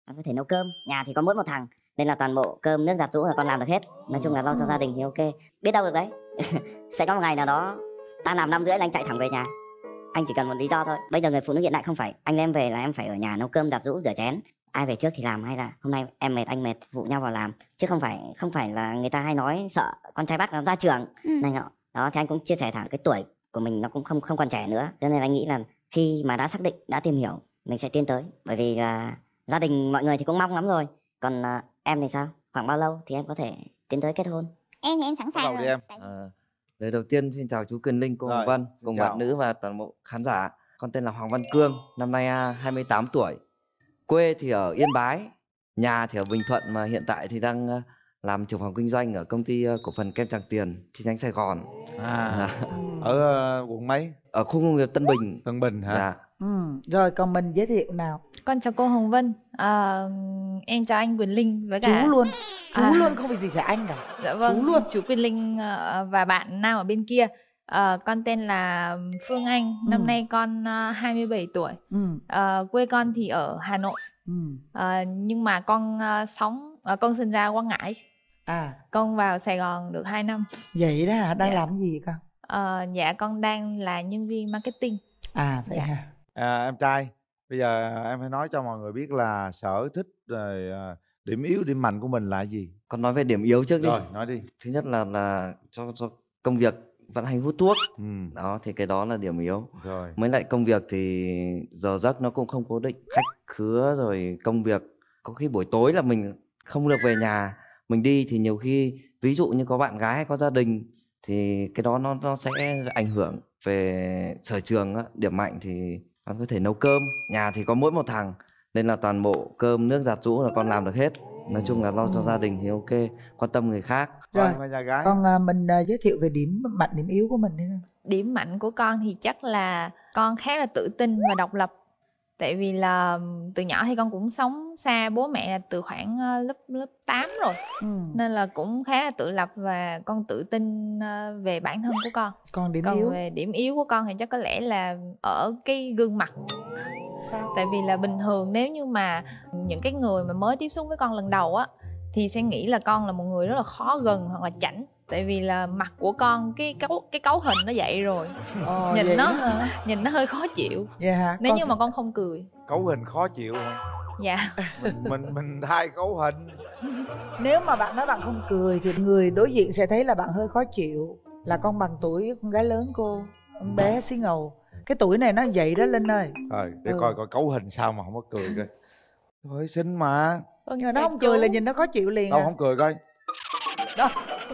Con có thể nấu cơm, nhà thì có mỗi một thằng nên là toàn bộ cơm nước giặt giũ là con làm được hết. Nói chung là lo cho gia đình thì ok. Biết đâu được đấy. Sẽ có một ngày nào đó ta làm 5 rưỡi là anh chạy thẳng về nhà. Anh chỉ cần một lý do thôi. Bây giờ người phụ nữ hiện đại không phải anh em về là em phải ở nhà nấu cơm giặt giũ rửa chén. Ai về trước thì làm, hay là hôm nay em mệt anh mệt phụ nhau vào làm, chứ không phải là người ta hay nói sợ con trai bắt nó ra trường này nọ. Đó thì anh cũng chia sẻ thẳng cái tuổi của mình nó cũng không còn trẻ nữa, cho nên anh nghĩ là khi mà đã xác định, đã tìm hiểu, mình sẽ tiến tới. Bởi vì là gia đình mọi người thì cũng mong lắm rồi. Còn em thì sao? Khoảng bao lâu thì em có thể tiến tới kết hôn? Em thì em sẵn sàng rồi. em. Lời đầu tiên xin chào chú Quyền Linh, cô Hồng Rồi, Vân, xin cùng chào. bạn nữ và toàn bộ khán giả. Con tên là Hoàng Văn Cương, năm nay 28 tuổi. Quê thì ở Yên Bái, nhà thì ở Bình Thuận, mà hiện tại thì đang làm trưởng phòng kinh doanh ở công ty cổ phần kem Tràng Tiền chi nhánh Sài Gòn. Ở quận mấy? Ở khu công nghiệp Tân Bình. Tân Bình hả? Dạ. Rồi còn mình giới thiệu nào. Con chào cô Hồng Vân. Em chào anh Quyền Linh với cả Chú luôn. Chú luôn, không phải gì phải anh cả. Dạ vâng, Chú luôn. chú Quyền Linh và bạn nam ở bên kia. Con tên là Phương Anh. Năm nay con 27 tuổi. Quê con thì ở Hà Nội. Nhưng mà con con sinh ra Quảng Ngãi. Con vào Sài Gòn được 2 năm. Vậy đó hả? Đang Dạ. làm gì con? Dạ con đang là nhân viên marketing. Vậy Dạ. hả? Em trai, bây giờ em hãy nói cho mọi người biết là sở thích rồi điểm yếu, điểm mạnh của mình là gì? Con nói về điểm yếu trước đi. Rồi, nói đi. Thứ nhất là cho công việc vẫn hay hút thuốc. Đó thì cái đó là điểm yếu. Rồi. Mới lại công việc thì giờ giấc nó cũng không cố định, khách khứa rồi công việc, có khi buổi tối là mình không được về nhà. Mình đi thì nhiều khi ví dụ như có bạn gái hay có gia đình thì cái đó nó sẽ ảnh hưởng. Về sở trường á, điểm mạnh thì con có thể nấu cơm, nhà thì có mỗi một thằng nên là toàn bộ cơm nước giặt giũ là con làm được hết. Nói chung là lo cho gia đình thì ok, quan tâm người khác. Rồi, nhà gái. Còn mình giới thiệu về điểm mạnh, điểm yếu của mình đi. Điểm mạnh của con thì chắc là con khá là tự tin và độc lập. Tại vì là từ nhỏ thì con cũng sống xa bố mẹ là từ khoảng lớp 8 rồi. Nên là cũng khá là tự lập và con tự tin về bản thân của con. Còn điểm Còn yếu? về điểm yếu của con thì chắc có lẽ là ở cái gương mặt. Sao? Tại vì là bình thường nếu như mà những cái người mà mới tiếp xúc với con lần đầu á thì sẽ nghĩ là con là một người rất là khó gần hoặc là chảnh. Tại vì là mặt của con cái cấu hình nó vậy rồi. Nhìn nó hơi khó chịu. Nếu như mà con không cười. Cấu hình khó chịu hả? Dạ. Mình thay cấu hình. Nếu mà bạn nói bạn không cười thì người đối diện sẽ thấy là bạn hơi khó chịu. Là con bằng tuổi con gái lớn cô, con bé xí ngầu. Cái tuổi này nó vậy đó Linh ơi. Rồi để coi cấu hình sao mà không có cười coi. Thôi xinh mà. Nhưng mà nó không cười là nhìn nó khó chịu liền. Đâu không cười coi. Đó.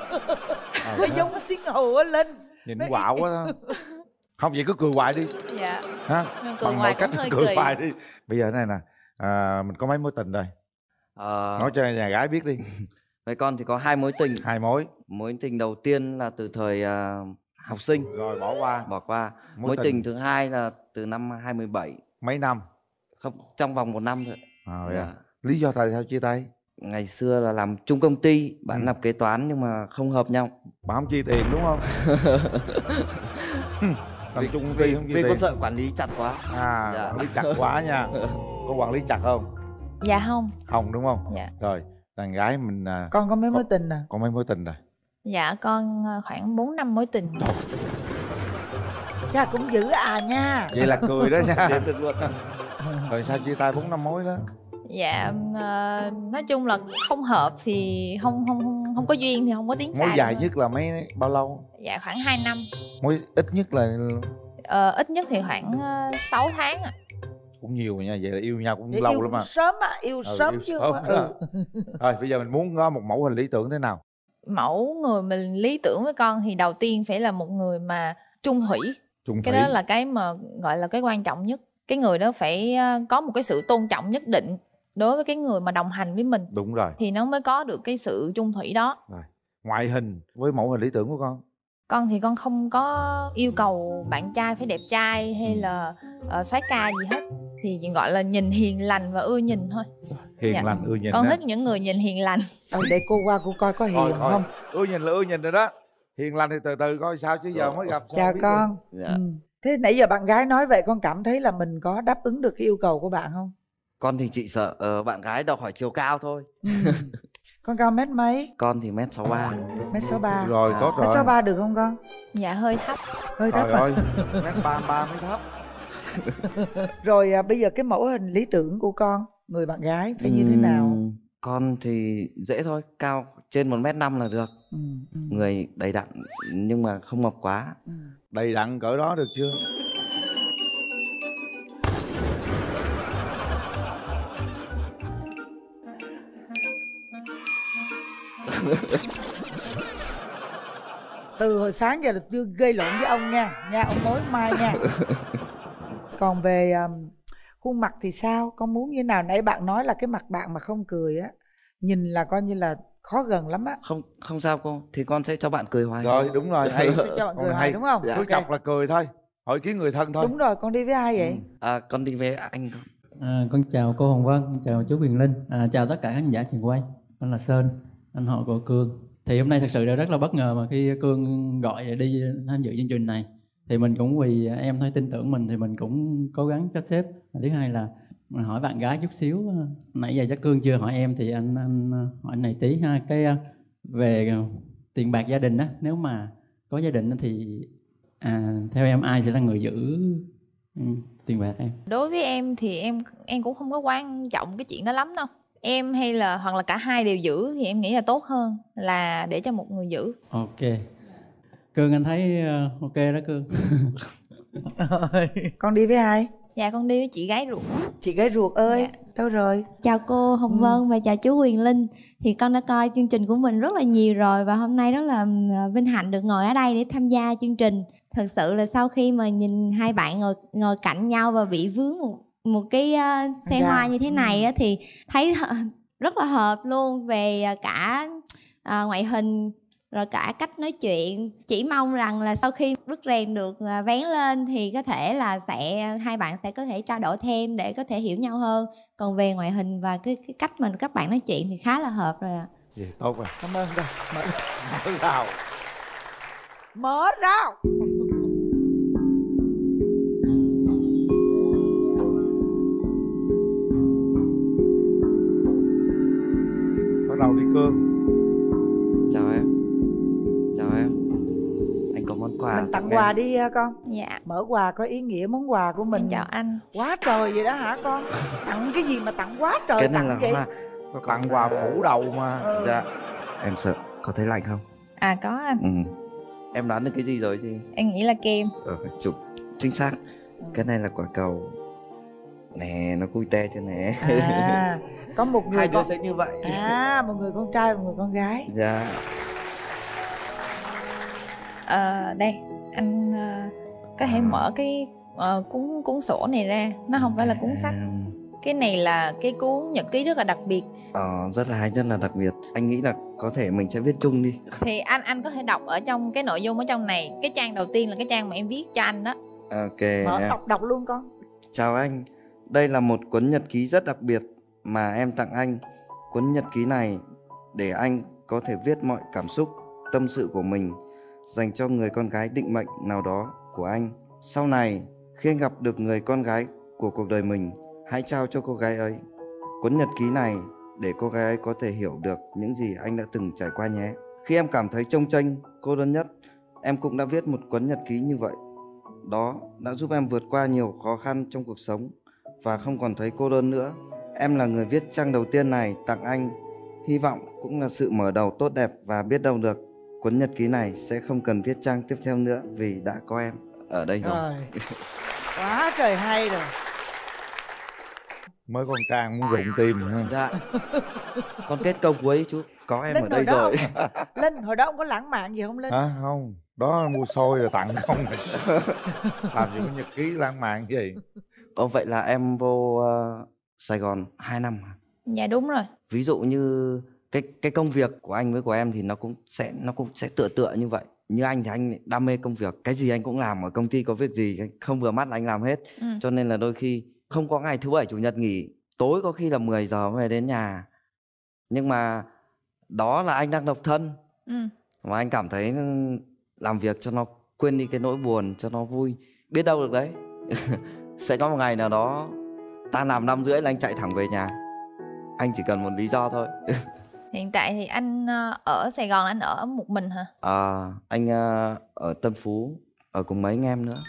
Nó giống xí ngầu á Linh. Nhìn quạo quá đó. Không vậy cứ cười hoài đi. Dạ. Ha? Nhưng cười hoài cũng hơi cười kỳ. hoài đi. Bây giờ này nè, mình có mấy mối tình rồi? Nói cho nhà gái biết đi. Với con thì có 2 mối tình. 2 mối. Mối tình đầu tiên là từ thời học sinh. Rồi bỏ qua. Mối tình thứ hai là từ năm 2017. Mấy năm? Không, trong vòng 1 năm thôi. Lý do tại sao chia tay? Ngày xưa là làm chung công ty, bạn làm kế toán nhưng mà không hợp nhau. Bạn không chi tiền đúng không? Làm chung công ty không chi tiền. Vì con sợ quản lý chặt quá. Quản lý chặt quá nha. Có quản lý chặt không? Dạ không. Không đúng không? Dạ. Rồi, đàn gái mình con có mấy mối tình nè? Con mấy mối tình rồi? Dạ con khoảng 4 năm mối tình. Cha cũng dữ nha. Vậy là cười đó nha. Rồi sao chia tay 4 năm mối đó? Dạ nói chung là không hợp thì không có duyên thì không có tiến xa. Mối dài nhất là bao lâu? Dạ khoảng 2 năm. Mối ít nhất là ít nhất thì khoảng 6 tháng ạ. Cũng nhiều nha, vậy là yêu nhau cũng vậy lâu yêu lắm mà. Sớm á, yêu sớm chứ. Rồi bây giờ mình muốn có một mẫu hình lý tưởng thế nào? Mẫu người mình lý tưởng với con thì đầu tiên phải là một người mà trung thủy. Cái đó là cái mà gọi là cái quan trọng nhất. Cái người đó phải có một cái sự tôn trọng nhất định đối với cái người mà đồng hành với mình. Đúng rồi. Thì nó mới có được cái sự chung thủy đó. Rồi. Ngoại hình với mẫu hình lý tưởng của con? Con thì con không có yêu cầu bạn trai phải đẹp trai hay là soái ca gì hết. Thì chỉ gọi là nhìn hiền lành và ưa nhìn thôi. Hiền lành ưa nhìn. Con thích những người nhìn hiền lành. Để cô qua cô coi có hiền không. Ưa nhìn là ưa nhìn rồi đó. Hiền lành thì từ từ coi sao chứ giờ mới gặp. Chào con. Thế nãy giờ bạn gái nói vậy con cảm thấy là mình có đáp ứng được cái yêu cầu của bạn không? Con thì chị sợ bạn gái đòi hỏi chiều cao thôi. Con cao mét mấy? Con thì mét 63. Mét 63. Rồi tốt Mét rồi. 63 được không con? Dạ hơi thấp. Hơi thấp Trời à? ơi, mét 33 mới thấp. Rồi bây giờ cái mẫu hình lý tưởng của con, người bạn gái phải như thế nào? Con thì dễ thôi, cao trên 1m5 là được. Người đầy đặn nhưng mà không mập quá. Đầy đặn cỡ đó được chưa? Từ hồi sáng giờ là chưa gây lộn với ông nha ông mối mai nha. Còn về khuôn mặt thì sao? Con muốn như thế nào? Nãy bạn nói là cái mặt bạn mà không cười á, nhìn là coi như là khó gần lắm á. Không sao cô, thì con sẽ cho bạn cười hoài. Rồi đúng rồi, hay. Sẽ cho bạn cười hoài đúng không? Cứ Ok. chọc là cười thôi, hỏi kiến người thân thôi. Đúng rồi, con đi với ai vậy? Con đi với anh thôi. Con chào cô Hồng Vân, chào chú Quyền Linh, chào tất cả khán giả trường quay. Con là Sơn, anh họ của Cương. Thì hôm nay thật sự là rất là bất ngờ mà khi Cương gọi để đi tham dự chương trình này. Thì mình cũng vì em thấy tin tưởng mình thì mình cũng cố gắng sắp xếp. Thứ hai là hỏi bạn gái chút xíu, nãy giờ chắc Cương chưa hỏi em thì anh hỏi này tí ha. Cái về tiền bạc gia đình á, nếu mà có gia đình thì theo em ai sẽ là người giữ tiền bạc em? Đối với em thì em cũng không có quan trọng cái chuyện đó lắm đâu. Em hay là hoặc là cả hai đều giữ thì em nghĩ là tốt hơn là để cho một người giữ. Ok. Cương anh thấy ok đó Cương. Con đi với ai? Dạ con đi với chị gái ruột. Chị gái ruột ơi, Dạ. đâu rồi? Chào cô Hồng Vân và chào chú Quyền Linh. Thì con đã coi chương trình của mình rất là nhiều rồi và hôm nay rất là vinh hạnh được ngồi ở đây để tham gia chương trình. Thật sự là sau khi mà nhìn hai bạn ngồi cạnh nhau và bị vướng một cái xe hoa như thế này á, thì thấy rất là hợp luôn về cả ngoại hình rồi cả cách nói chuyện. Chỉ mong rằng là sau khi bức rèn được vén lên thì có thể là hai bạn sẽ có thể trao đổi thêm để có thể hiểu nhau hơn. Còn về ngoại hình và cái cách mà các bạn nói chuyện thì khá là hợp rồi ạ. Gì tốt rồi. Cảm ơn rồi. Mở rào. Mở rào. Bắt đầu đi Cương. Chào em. Anh có món quà Mình tặng quà đi con. Dạ. Mở quà có ý nghĩa món quà của mình. Em chào anh. Quá trời vậy đó hả con? Tặng cái gì mà tặng quá trời? Cái này tặng là vậy? hoa. Tặng quà phủ đầu mà. Dạ. Em sợ có thấy lạnh không? Có anh. Em đoán được cái gì rồi chứ? Em nghĩ là kem. Chụp chính xác. Cái này là quả cầu. Nè, nó cui te cho nè. Có một người Hai đứa sẽ như vậy. một người con trai và một người con gái. Dạ. Đây anh có thể mở cái cuốn sổ này ra. Nó không phải là cuốn sách. Cái này là cái cuốn nhật ký rất là đặc biệt. Rất là hay, rất là đặc biệt. Anh nghĩ là có thể mình sẽ viết chung đi. Thì anh có thể đọc ở trong cái nội dung ở trong này. Cái trang đầu tiên là cái trang mà em viết cho anh đó. Ok. Mở đọc luôn con. Chào anh. Đây là một cuốn nhật ký rất đặc biệt mà em tặng anh. Cuốn nhật ký này để anh có thể viết mọi cảm xúc, tâm sự của mình dành cho người con gái định mệnh nào đó của anh. Sau này, khi anh gặp được người con gái của cuộc đời mình, hãy trao cho cô gái ấy cuốn nhật ký này để cô gái ấy có thể hiểu được những gì anh đã từng trải qua nhé. Khi em cảm thấy chông chênh, cô đơn nhất, em cũng đã viết một cuốn nhật ký như vậy. Đó đã giúp em vượt qua nhiều khó khăn trong cuộc sống và không còn thấy cô đơn nữa. Em là người viết trang đầu tiên này tặng anh. Hy vọng cũng là sự mở đầu tốt đẹp và biết đâu được cuốn nhật ký này sẽ không cần viết trang tiếp theo nữa vì đã có em ở đây rồi. Quá trời hay rồi. Mới con Trang muốn rụng tim ha. Dạ. Con kết câu cuối chú. Có em Linh ở đây hồi đó rồi. Linh hồi đó ông có lãng mạn gì không Linh? Không. Đó mua xôi rồi tặng không. Làm gì có nhật ký lãng mạn gì. Vậy là em vô Sài Gòn 2 năm hả? Dạ đúng rồi. Ví dụ như cái công việc của anh với của em thì nó cũng sẽ tựa như vậy. Như anh thì anh đam mê công việc, cái gì anh cũng làm, ở công ty có việc gì không vừa mắt là anh làm hết. Cho nên là đôi khi không có ngày thứ bảy chủ nhật nghỉ, tối có khi là 10 giờ mới đến nhà. Nhưng mà đó là anh đang độc thân. Và anh cảm thấy làm việc cho nó quên đi cái nỗi buồn, cho nó vui. Biết đâu được đấy. Sẽ có một ngày nào đó Tan làm 5:30 là anh chạy thẳng về nhà. Anh chỉ cần một lý do thôi. Hiện tại thì anh ở Sài Gòn, anh ở một mình hả? Anh ở Tân Phú, ở cùng mấy anh em nữa.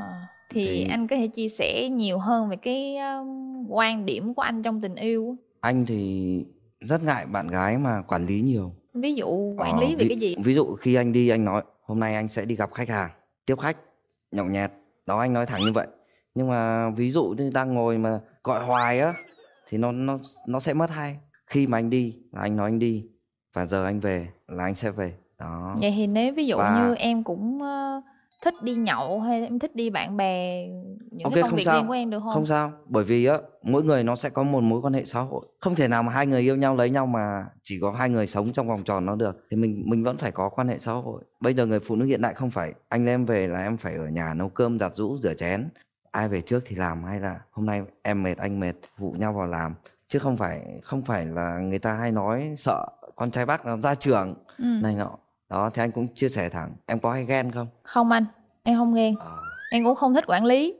Thì anh có thể chia sẻ nhiều hơn về cái quan điểm của anh trong tình yêu. Anh thì rất ngại bạn gái mà quản lý nhiều. Ví dụ quản lý về cái gì? Ví dụ khi anh đi, anh nói hôm nay anh sẽ đi gặp khách hàng, tiếp khách, nhậu nhẹt. Đó, anh nói thẳng như vậy. Nhưng mà ví dụ như đang ngồi mà gọi hoài á thì nó sẽ mất hay. Khi mà anh đi là anh nói anh đi, và giờ anh về là anh sẽ về. Đó. Vậy thì nếu ví dụ như em cũng thích đi nhậu hay em thích đi bạn bè, những cái công việc riêng của em được không? Không sao, bởi vì á mỗi người nó sẽ có một mối quan hệ xã hội. Không thể nào mà hai người yêu nhau lấy nhau mà chỉ có hai người sống trong vòng tròn nó được. Thì mình vẫn phải có quan hệ xã hội. Bây giờ người phụ nữ hiện đại không phải anh em về là em phải ở nhà nấu cơm, giặt giũ, rửa chén. Ai về trước thì làm, hay là hôm nay em mệt anh mệt, phụ nhau vào làm. Chứ không phải là người ta hay nói sợ con trai bác nó ra trường này nọ. Đó, thì anh cũng chia sẻ thẳng. Em có hay ghen không? Không anh, em không ghen. Em cũng không thích quản lý.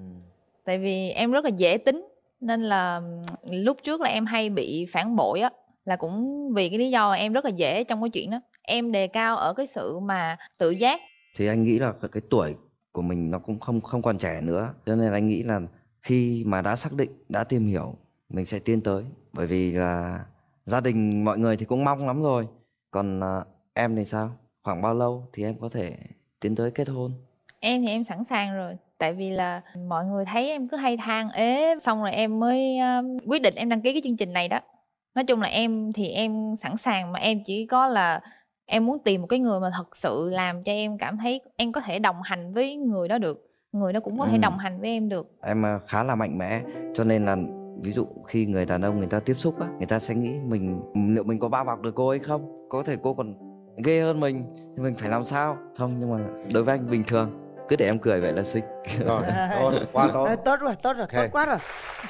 Tại vì em rất là dễ tính. Nên là lúc trước là em hay bị phản bội á, là cũng vì cái lý do em rất là dễ trong cái chuyện đó. Em đề cao ở cái sự mà tự giác. Thì anh nghĩ là cái tuổi của mình nó cũng không còn trẻ nữa. Cho nên anh nghĩ là khi mà đã xác định, đã tìm hiểu, mình sẽ tiến tới. Bởi vì là gia đình mọi người thì cũng mong lắm rồi. Còn em thì sao? Khoảng bao lâu thì em có thể tiến tới kết hôn? Em thì em sẵn sàng rồi. Tại vì là mọi người thấy em cứ hay than ế, xong rồi em mới quyết định em đăng ký cái chương trình này đó. Nói chung là em thì em sẵn sàng, mà em chỉ có là em muốn tìm một cái người mà thật sự làm cho em cảm thấy em có thể đồng hành với người đó được. Người đó cũng có thể đồng hành với em được. Em khá là mạnh mẽ, cho nên là ví dụ khi người đàn ông người ta tiếp xúc á, người ta sẽ nghĩ liệu mình có bao bọc được cô ấy không? Có thể cô còn ghê hơn mình thì mình phải làm sao? Không, nhưng mà đối với anh bình thường, cứ để em cười vậy là xinh. Rồi, quá tốt. Tốt rồi, tốt quá rồi.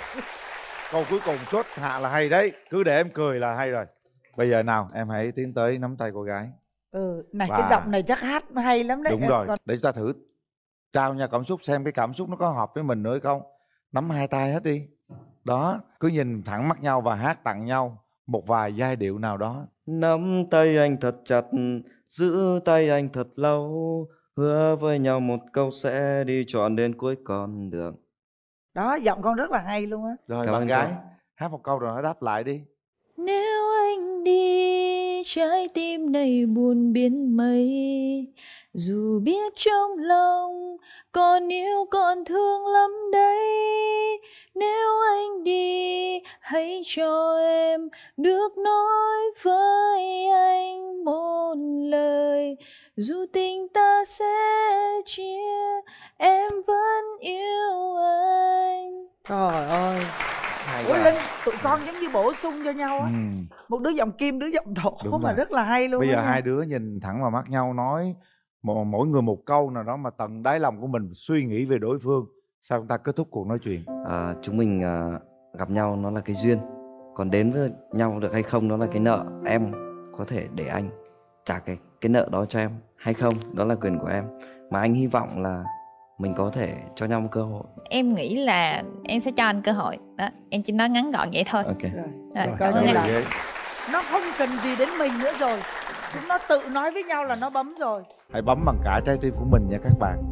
Câu cuối cùng chốt hạ là hay đấy. Cứ để em cười là hay rồi. Bây giờ nào, em hãy tiến tới nắm tay cô gái. Này cái giọng này chắc hát hay lắm đấy. Đúng rồi, để chúng ta thử trao nhau cảm xúc, xem cái cảm xúc nó có hợp với mình nữa hay không. Nắm hai tay hết đi. Đó, cứ nhìn thẳng mắt nhau và hát tặng nhau một vài giai điệu nào đó. Nắm tay anh thật chặt, giữ tay anh thật lâu, hứa với nhau một câu sẽ đi trọn đến cuối con đường. Đó, giọng con rất là hay luôn á. Rồi bạn gái hát một câu rồi nó đáp lại đi. Nếu anh đi, trái tim này buồn biến mấy. Dù biết trong lòng còn yêu còn thương lắm đấy. Nếu anh đi, hãy cho em được nói với anh một lời. Dù tình ta sẽ chia, em vẫn yêu anh. Trời ơi. Ủa Linh, tụi con giống như bổ sung cho nhau á. Một đứa giọng kim, đứa giọng thổ mà rất là hay luôn. Bây giờ hai đứa nhìn thẳng vào mắt nhau, nói mỗi người một câu nào đó mà tận đáy lòng của mình suy nghĩ về đối phương. Sao chúng ta kết thúc cuộc nói chuyện? Chúng mình gặp nhau nó là cái duyên, còn đến với nhau được hay không đó là cái nợ. Em có thể để anh trả cái nợ đó cho em hay không, đó là quyền của em. Mà anh hy vọng là mình có thể cho nhau một cơ hội. Em nghĩ là em sẽ cho anh cơ hội đó. Em chỉ nói ngắn gọn vậy thôi. Ok. Rồi, cảm ơn anh. Nó không cần gì đến mình nữa rồi. Chúng nó tự nói với nhau là nó bấm rồi. Hãy bấm bằng cả trái tim của mình nha các bạn.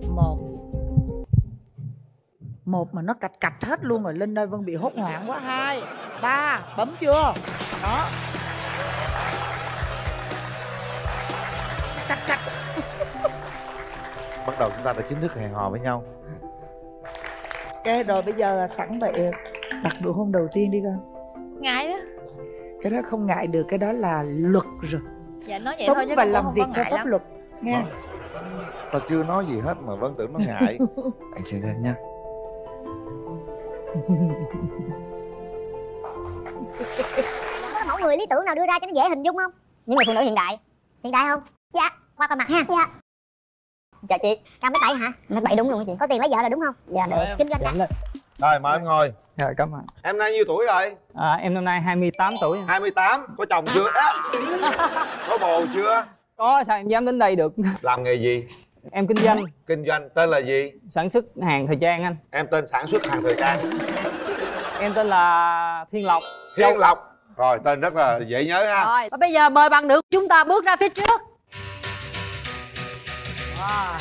Một mà nó cạch hết luôn rồi. Linh ơi, Vân bị hốt hoảng quá. 2, 3, bấm chưa? Đó. Cạch. Bắt đầu chúng ta đã chính thức hẹn hò với nhau. Ok rồi, bây giờ sẵn vậy đặt nụ hôn đầu tiên đi con. Ngại đó. Cái đó không ngại được, cái đó là luật rồi. Dạ nói vậy sống thôi chứ và con làm không việc có theo ngại pháp lắm. luật nha. Ta chưa nói gì hết mà Vân tưởng nó ngại. Anh xin phép nhá. Có mẫu người lý tưởng nào đưa ra cho nó dễ hình dung không? Những người phụ nữ hiện đại. Hiện đại không? Dạ. Qua coi mặt ha. Dạ. Chào chị. Cao 1m7 hả? 1m7 đúng luôn hả chị? Có tiền lấy vợ rồi đúng không? Dạ được. Kinh doanh dạ. Rồi mời em ngồi. Rồi cảm ơn. Em nay nhiêu tuổi rồi? Em năm nay 28 tuổi. 28. Có chồng chưa? Có bồ chưa? Có, sao em dám đến đây được? Làm nghề gì? Em kinh doanh. Kinh doanh. Tên là gì? Sản xuất hàng thời trang anh. Em tên sản xuất hàng thời trang. Em tên là Thiên Lộc. Thiên Lộc. Rồi tên rất là dễ nhớ ha. Rồi và bây giờ mời bạn nữ chúng ta bước ra phía trước. Wow.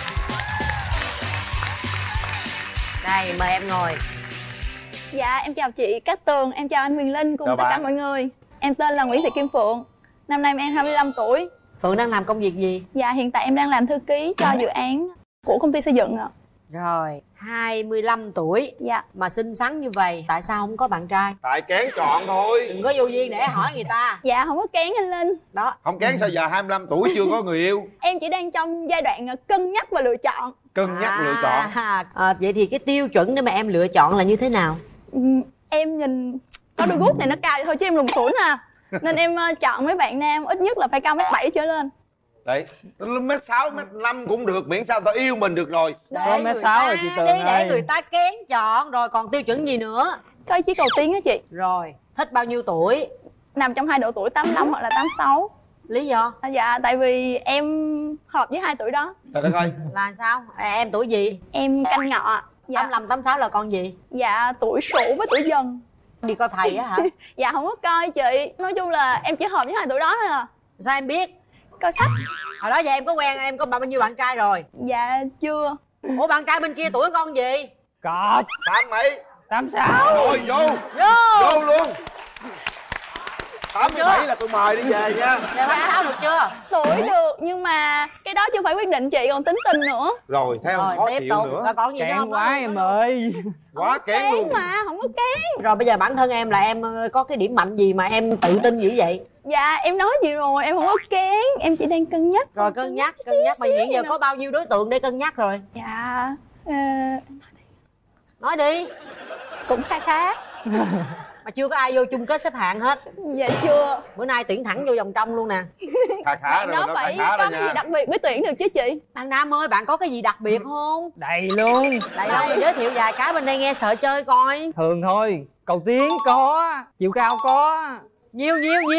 Đây mời em ngồi. Dạ em chào chị Cát Tường, em chào anh Quyền Linh cùng Chào tất cả bạn. mọi người. Em tên là Nguyễn Thị Kim Phượng. Năm nay em 25 tuổi. Phượng đang làm công việc gì? Dạ hiện tại em đang làm thư ký cho dự án của công ty xây dựng ạ. Rồi 25 tuổi. Dạ. Mà xinh xắn như vậy, tại sao không có bạn trai? Tại kén chọn thôi. Đừng có vô duyên để hỏi người ta. Dạ không có kén anh Linh. Đó. Không kén sao giờ 25 tuổi chưa có người yêu? Em chỉ đang trong giai đoạn cân nhắc và lựa chọn. Cân nhắc lựa chọn. Vậy thì cái tiêu chuẩn để mà em lựa chọn là như thế nào? Em nhìn có đôi guốc này nó cao thôi chứ em lùn xủn à. Nên em chọn mấy bạn nam ít nhất là phải cao 1m7 trở lên. Đấy, 1m6, 1m5 cũng được, miễn sao tao yêu mình được rồi. Để Có người 1m6 ta rồi chị Tường đi, để ơi. người ta kén chọn. Rồi còn tiêu chuẩn gì nữa? Có ý chí cầu tiến á chị. Rồi, thích bao nhiêu tuổi? Nằm trong hai độ tuổi 85 hoặc là 86. Lý do? Dạ tại vì em hợp với hai tuổi đó. Trời đất ơi. Là sao? Em tuổi gì? Em Canh Ngọ. Dạ. 85, 86 là con gì? Dạ tuổi Sửu với tuổi Dần. Đi coi thầy á hả? Dạ không có coi chị. Nói chung là em chỉ hợp với hai tuổi đó thôi à. Sao em biết? Coi sách. Hồi đó giờ em có quen, em có bao nhiêu bạn trai rồi? Dạ chưa. Ủa bạn trai bên kia tuổi con gì? Có 8 mấy? 86. Rồi vô luôn. 87 là tôi mời đi về nha. Giờ 86 được chưa? Tuổi được nhưng mà cái đó chưa phải quyết định chị, còn tính tình nữa. Rồi thấy không, Rồi khó tiếp chịu tục. nữa. Rồi còn gì nữa Kén không? quá em ơi. Quá kén luôn. Mà không có kén. Rồi bây giờ bản thân em là em có cái điểm mạnh gì mà em tự tin dữ vậy? Dạ em nói gì rồi, em không có kén. Em chỉ đang cân nhắc. Rồi cân nhắc mà hiện giờ có bao nhiêu đối tượng để cân nhắc rồi? Dạ Nói đi. cũng khá khá. Mà chưa có ai vô chung kết xếp hạng hết. Dạ chưa. Bữa nay tuyển thẳng vô vòng trong luôn nè. Khá rồi, Nó nó phải khá có rồi cái gì nha. đặc biệt mới tuyển được chứ chị. Bạn Nam ơi, bạn có cái gì đặc biệt không? Đầy luôn. Đây đâu, giới thiệu vài cái bên đây nghe sợ chơi coi. Thường thôi. Cầu tiến có. Chiều cao có. Nhiêu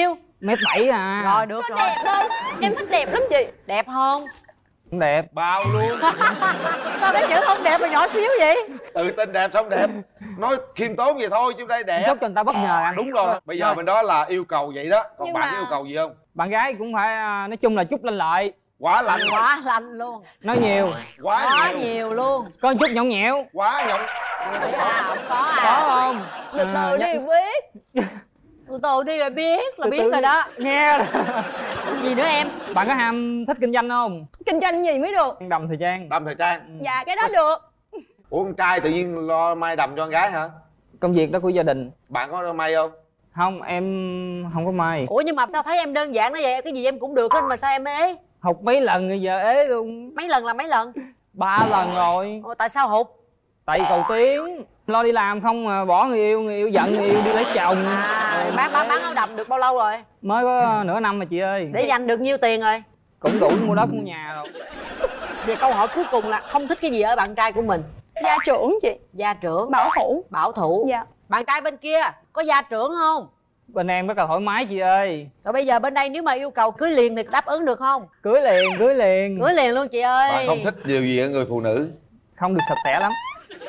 1m7 à. Rồi được Có rồi. đẹp không? Em thích đẹp lắm chị. Đẹp không? Không đẹp. Bao luôn. Sao cái chữ không đẹp mà nhỏ xíu vậy? Tự tin đẹp xong đẹp. Nói khiêm tốn vậy thôi chứ đây đẹp. Chúc cho người ta bất ngờ anh. Đúng rồi. Bây giờ bên đó là yêu cầu vậy đó. Còn Nhưng bạn mà- có yêu cầu gì không? Bạn gái cũng phải nói chung là chút lên lợi. Quá lạnh. Quá lạnh luôn. Nói nhiều. Quá nhiều luôn. Có chút nhõng nhẽo. Quá nhộng. Không có Có à? không? Từ từ đi biết. Từ từ đi rồi biết là Từ biết từ. rồi đó. Nghe rồi. Gì nữa em? Bạn có ham thích kinh doanh không? Kinh doanh gì mới được. Đầm thời trang. Đâm thời trang. Dạ cái đó được. Ủa con trai tự nhiên lo may đầm cho con gái hả? Công việc đó của gia đình. Bạn có may không? Không, em không có may. Ủa nhưng mà sao thấy em đơn giản nó vậy? Cái gì em cũng được hết mà sao em ế? Học mấy lần rồi giờ ế luôn. Mấy lần là mấy lần? 3 lần rồi. Ủa, tại sao hụt? Tại cầu tiến. Lo đi làm không mà bỏ người yêu giận người yêu đi lấy chồng. Bán áo đầm được bao lâu rồi? Mới có nửa năm mà chị ơi. Để dành được nhiêu tiền rồi? Cũng đủ mua đất mua nhà rồi. Về câu hỏi cuối cùng là không thích cái gì ở bạn trai của mình? Gia trưởng chị. Gia trưởng. Bảo thủ. Bảo thủ. Dạ. Bạn trai bên kia có gia trưởng không? Bên em rất là thoải mái chị ơi. Rồi bây giờ bên đây nếu mà yêu cầu cưới liền thì đáp ứng được không? Cưới liền, cưới liền. Cưới liền luôn chị ơi. Bạn không thích điều gì ở người phụ nữ? Không được sạch sẽ lắm.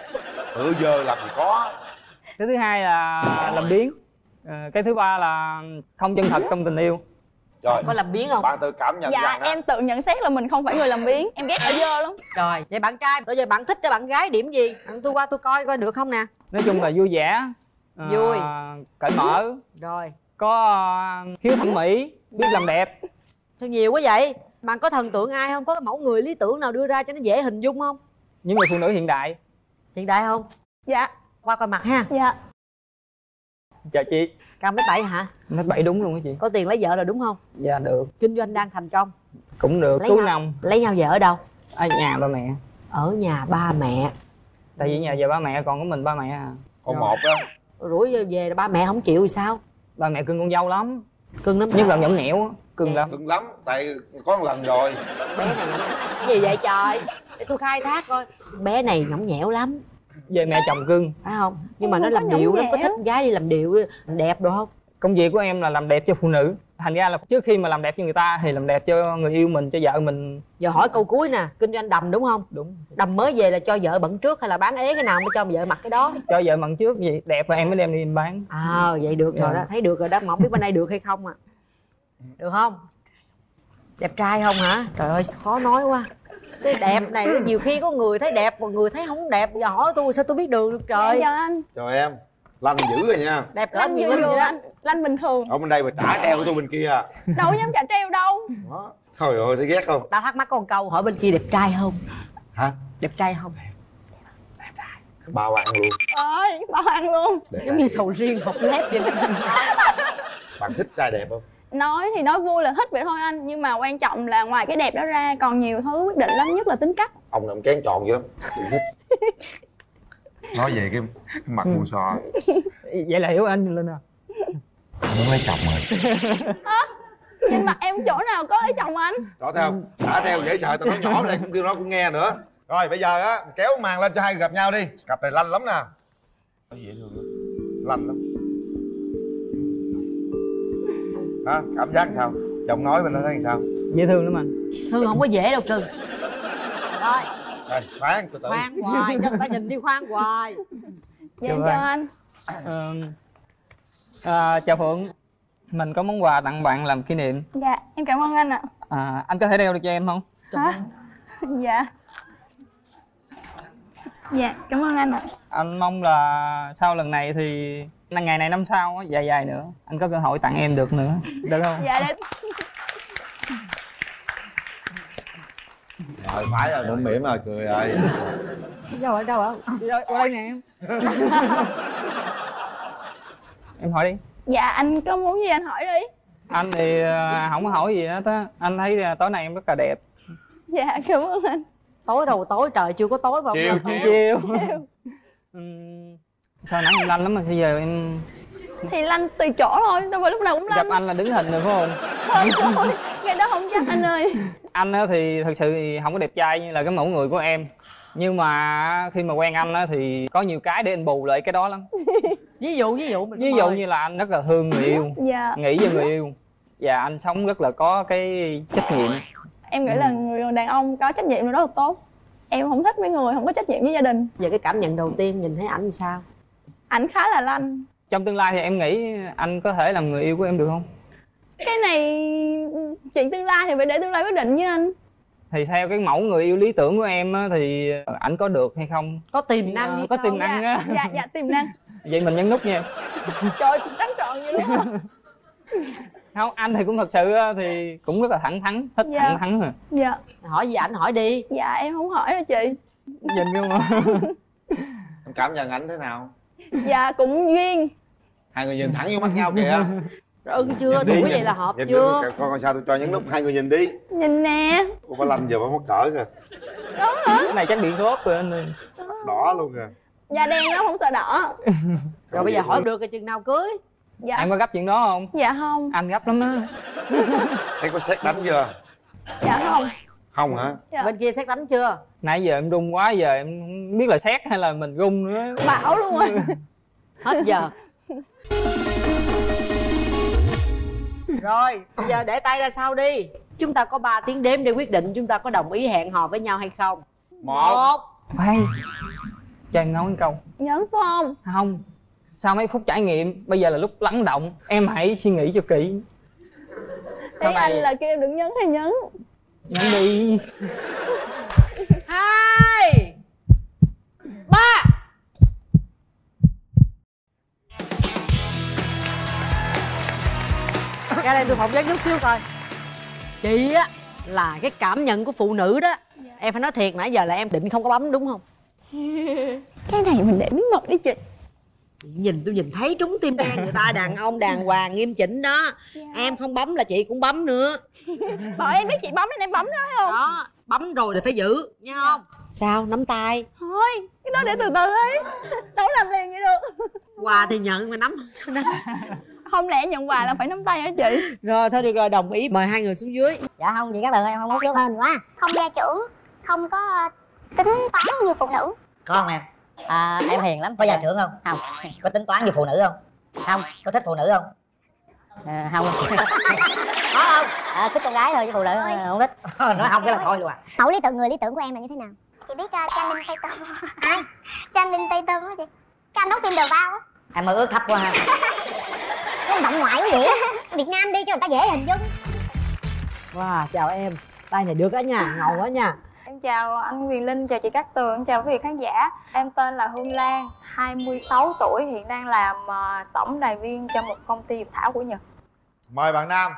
Giờ làm gì có. Cái thứ hai là làm biếng. Cái thứ ba là không chân thật trong tình yêu. Trời. Có làm biếng không? Bạn tự cảm nhận Dạ rằng đó. em tự nhận xét là mình không phải người làm biếng. Em ghét ở dơ lắm. Rồi, vậy bạn trai, rồi giờ bạn thích cho bạn gái điểm gì? Tôi qua tôi coi coi được không nè. Nói chung là vui vẻ. Vui. Cởi mở. Rồi. Có khiếu thẩm mỹ. Biết làm đẹp. Sao nhiều quá vậy? Bạn có thần tượng ai không? Có cái mẫu người lý tưởng nào đưa ra cho nó dễ hình dung không? Những người phụ nữ hiện đại. Hiện đại không? Dạ. Qua coi mặt ha. Dạ. Chào chị. Cao 1m7 hả? 1m7 đúng luôn á chị. Có tiền lấy vợ rồi đúng không? Dạ được. Kinh doanh đang thành công. Cũng được. Lấy Cứu nhau. năm. Lấy nhau vợ ở đâu? Ở nhà ba mẹ. Ở nhà ba mẹ. Tại vì nhà giờ ba mẹ còn có mình ba mẹ à. Con một á. Rủi về ba mẹ không chịu thì sao? Ba mẹ cưng con dâu lắm. Cưng lắm. Nhất là nhõng nhẽo á. Cưng lắm. Cưng lắm. Tại có một lần rồi. Bé này cái gì vậy trời? Để tôi khai thác coi. Bé này nhõng nhẽo lắm. Về mẹ chồng cưng. Phải không? Nhưng mà Em nó không làm có điệu nhõng lắm. Có nhẽo. thích gái đi làm điệu đẹp được không? Công việc của em là làm đẹp cho phụ nữ. Thành ra là trước khi mà làm đẹp cho người ta thì làm đẹp cho người yêu mình, cho vợ mình. Giờ hỏi câu cuối nè, kinh doanh đầm đúng không? Đúng. Đầm mới về là cho vợ bận trước hay là bán ế cái nào mới cho vợ mặc cái đó? Cho vợ bận trước, vậy đẹp rồi em mới đem đi bán. Vậy được rồi đó, thấy được rồi đó, mà không biết bên đây được hay không à. Được không? Đẹp trai không hả? Trời ơi khó nói quá. Cái đẹp này nhiều khi có người thấy đẹp, một người thấy không đẹp. Giờ hỏi tôi sao tôi biết đường được trời. Chào anh. Chào em. Lanh dữ rồi nha. Đẹp cỡ Lanh nhiều vừa Linh vừa vậy đó. anh. Lanh bình thường. Ở bên đây mà trả treo của tôi bên kia. Đâu dám trả treo đâu. Đó. Trời ơi thấy ghét không? Ta thắc mắc có một câu, hỏi bên kia đẹp trai không? Hả? Đẹp trai không? Bao ăn luôn. Ơi, bao ăn luôn. Giống như sầu riêng hộp lép vậy đó. Bạn thích trai đẹp không? Nói thì nói vui là thích vậy thôi anh. Nhưng mà quan trọng là ngoài cái đẹp đó ra còn nhiều thứ quyết định lắm, nhất là tính cách. Ông làm kén tròn dữ lắm. Đừng thích. Nói về cái mặt mù sò. Vậy là hiểu anh Linh à? Muốn lấy chồng rồi. Trên mặt em chỗ nào có lấy chồng anh? Đó thấy không? Đã treo dễ sợ, tao nói nhỏ đây cũng kêu nó cũng nghe nữa. Rồi bây giờ á, kéo màn lên cho hai người gặp nhau đi. Cặp này lanh lắm nè. Dễ thương lắm. Lanh lắm. Hả? Cảm giác sao? Giọng nói mình nó thấy sao? Dễ thương lắm anh. Thương không có dễ đâu cưng. Rồi. Đây, khoan từ từ. Khoan hoài, cho người ta nhìn đi khoan hoài. Dạ chào anh. Chào Phượng. Mình có món quà tặng bạn làm kỷ niệm. Dạ, em cảm ơn anh ạ. Anh có thể đeo được cho em không? Hả? Dạ. Dạ, cảm ơn anh ạ. Anh mong là sau lần này thì ngày này năm sau á, dài dài nữa anh có cơ hội tặng em được nữa, được không? Dạ đấy. Rồi phải rồi, mũm mỉm rồi, cười rồi. Đâu ở đâu ở? Đi rồi, qua đây nè em. Em hỏi đi. Dạ, anh có muốn gì anh hỏi đi. Anh thì không có hỏi gì hết á. Anh thấy tối nay em rất là đẹp. Dạ, cảm ơn anh. Tối đâu tối, trời chưa có tối mà. Chiều. Sao nắng em lanh lắm mà bây giờ em... Thì lanh tùy chỗ thôi, đâu phải lúc nào cũng lanh. Gặp anh là đứng hình rồi phải không? Thôi rồi, ngày đó không chắc anh ơi. Anh thì thật sự thì không có đẹp trai như là cái mẫu người của em. Nhưng mà khi mà quen anh thì có nhiều cái để anh bù lại cái đó lắm. Ví dụ Ví dụ như là anh rất là thương người yêu. Dạ. Nghĩ về người yêu. Và anh sống rất là có cái trách nhiệm. Em nghĩ là người đàn ông có trách nhiệm là rất là tốt. Em không thích mấy người không có trách nhiệm với gia đình. Giờ cái cảm nhận đầu tiên nhìn thấy ảnh sao? Ảnh khá là lanh. Trong tương lai thì em nghĩ anh có thể làm người yêu của em được không? Cái này chuyện tương lai thì phải để tương lai quyết định với anh. Thì theo cái mẫu người yêu lý tưởng của em á, thì ảnh có được hay không? Có tiềm năng hay có không? tiềm năng á. Dạ tiềm năng. Vậy mình nhấn nút nha. Trời trắng trọn vậy luôn á. Không, anh thì cũng thật sự thì cũng rất là thẳng thắn, thích thẳng thắn rồi. Dạ. Hỏi gì ảnh hỏi đi. Dạ em không hỏi đâu chị. Nhìn không ạ? Em cảm nhận ảnh thế nào? Dạ cũng duyên. Hai người nhìn thẳng vô mắt nhau kìa. Ưng chưa? Tuổi vậy là hợp chưa? Con sao tôi cho nhấn nút, hai người nhìn đi. Nhìn nè. Cô ba Lanh giờ mới mắc cỡ kìa. Đó hả? Cái này chắc bị khớp rồi anh ơi. Đỏ luôn kìa. Da đen lắm không sợ đỏ. Rồi bây giờ hỏi được cái chừng nào cưới? Dạ. Em có gấp chuyện đó không? Dạ không. Anh gấp lắm á. Thấy có xét đánh chưa? Dạ không. Không hả? Dạ. Bên kia xét đánh chưa? Nãy giờ em run quá, giờ em không biết là xét hay là mình run nữa. Bảo luôn rồi. Hết giờ. Rồi, bây giờ để tay ra sau đi. Chúng ta có 3 tiếng đếm để quyết định chúng ta có đồng ý hẹn hò với nhau hay không. 1. Khoan, cho em nói một câu. Nhấn phải không? Không. Sau mấy phút trải nghiệm, bây giờ là lúc lắng động. Em hãy suy nghĩ cho kỹ. Ý anh là kêu em đừng nhấn thì nhấn. Nhấn đi. 2 3. Ra đây tôi phỏng vấn chút xíu coi. Chị á là cái cảm nhận của phụ nữ đó. Em phải nói thiệt, nãy giờ là em định không có bấm đúng không? Cái này mình để bí mật đi chị. Nhìn tôi nhìn thấy trúng tim đen người ta, đàn ông đàng hoàng nghiêm chỉnh đó. Em không bấm là chị cũng bấm nữa. Bởi em biết chị bấm nên em bấm đó phải không? Đó, bấm rồi thì phải giữ nha không? Sao, nắm tay. Thôi, cái đó để từ từ ấy. Đâu làm liền vậy được. Quà thì nhận mà nắm không cho. Không lẽ nhận quà là phải nắm tay hả chị? Rồi thôi được rồi, đồng ý, mời hai người xuống dưới. Dạ không, chị Cát Tường em không hút nước hơn quá. Không gia trưởng, không có tính toán như phụ nữ. Có không em? Em hiền lắm, có gia trưởng không? Không. Có tính toán như phụ nữ không? Không. Có thích phụ nữ không? Không. Có không? Thích con gái thôi chứ phụ nữ không thích. Nói không cái là thôi luôn à. Mẫu lý tưởng, người lý tưởng của em là như thế nào? Chị biết Trang Linh Tatum. Ai? Trang Linh Tatum á chị. Cái anh đóng phim The Vow á. Em mơ ước thấp quá ha. Cái động ngoại quá vậy á. Việt Nam đi cho người ta dễ hình dung. Wow, chào em. Tay này được á nha, ngầu quá nha. Em chào anh Quyền Linh, chào chị Cát Tường, em chào quý vị khán giả. Em tên là Hương Lan, 26 tuổi, hiện đang làm tổng đài viên cho một công ty dược thảo của Nhật. Mời bạn nam.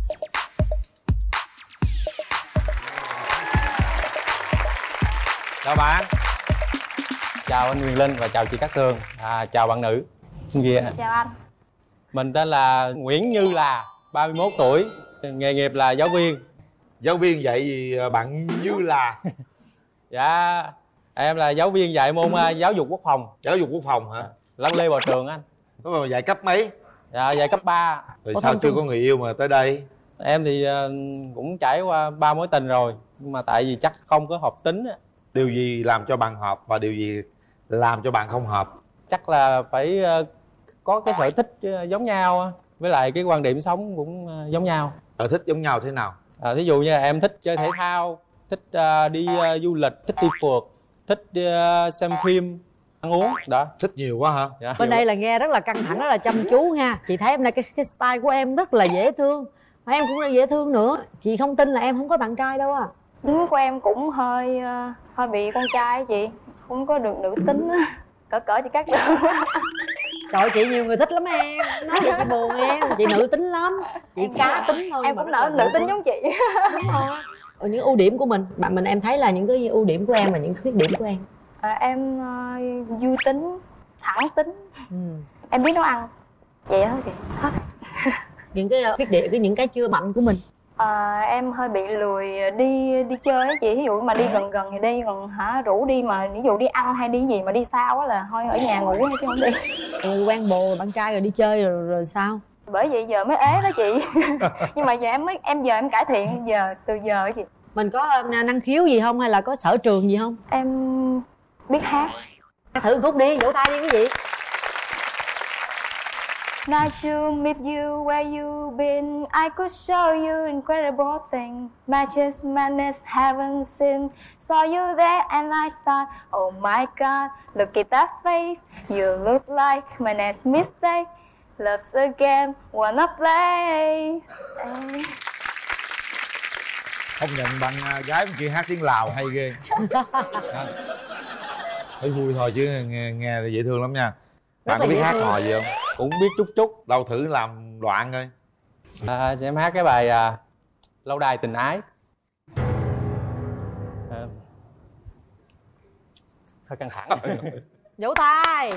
Chào bạn. Chào anh Quyền Linh và chào chị Cát Tường. Chào bạn nữ. Chào anh. Mình tên là Nguyễn Như Là, 31 tuổi, nghề nghiệp là giáo viên. Giáo viên dạy gì bạn Như Là? Dạ, em là giáo viên dạy môn giáo dục quốc phòng. Giáo dục quốc phòng hả? Lăn lê vào trường anh. Đúng rồi, dạy cấp mấy? Dạ, dạy cấp 3. Rồi sao chưa có người yêu mà tới đây? Em thì cũng trải qua 3 mối tình rồi, nhưng mà tại vì chắc không có hợp tính á. Điều gì làm cho bạn hợp và điều gì làm cho bạn không hợp? Chắc là phải có cái sở thích giống nhau, với lại cái quan điểm sống cũng giống nhau. Sở thích giống nhau thế nào? Thí dụ như là em thích chơi thể thao, thích đi du lịch, thích đi phượt, thích xem phim, ăn uống đó. Thích nhiều quá hả? Dạ. Bên đây là nghe rất là căng thẳng, rất là chăm chú nha. Chị thấy hôm nay cái style của em rất là dễ thương, mà em cũng rất dễ thương nữa. Chị không tin là em không có bạn trai đâu à. Tính của em cũng hơi bị con trai á chị, không có được nữ tính á. Cỡ chị Cát Tường. Trời, chị nhiều người thích lắm em. Nói vậy chị buồn em, chị nữ tính lắm. Chị cá tính thôi. Em cũng nữ tính giống chị. Đúng rồi. Những ưu điểm của mình, em thấy là những cái ưu điểm của em và những khuyết điểm của em. Em vui tính, thẳng tính. Em biết nấu ăn. Vậy thôi chị. Hết. Những cái khuyết điểm, những cái chưa mạnh của mình. Em hơi bị lười đi chơi á chị. Ví dụ mà đi gần thì đi, còn rủ đi mà ví dụ đi ăn hay đi gì mà đi xa quá là thôi ở nhà ngủ chứ không đi. Người quen bồ bạn trai rồi đi chơi rồi sao? Bởi vậy giờ mới ế đó chị. Nhưng mà giờ em cải thiện từ giờ á chị. Mình có năng khiếu gì không hay là có sở trường gì không? Em biết hát. Thử khúc đi, vỗ tay đi quý vị. Nice to meet you, where you been? I could show you incredible things. Matches, madness, haven't seen. Saw you there and I thought, oh my God, look at that face. You look like my next mistake. Love's a game, wanna play. Không nhận bạn gái bên kia hát tiếng Lào hay ghê. Thấy vui thôi chứ nghe là dễ thương lắm nha. Bạn có biết hát hò gì không? Cũng biết chút chút. Đâu thử làm đoạn coi. Em hát cái bài Lâu Đài Tình Ái. Hơi căng thẳng. Vỗ tay.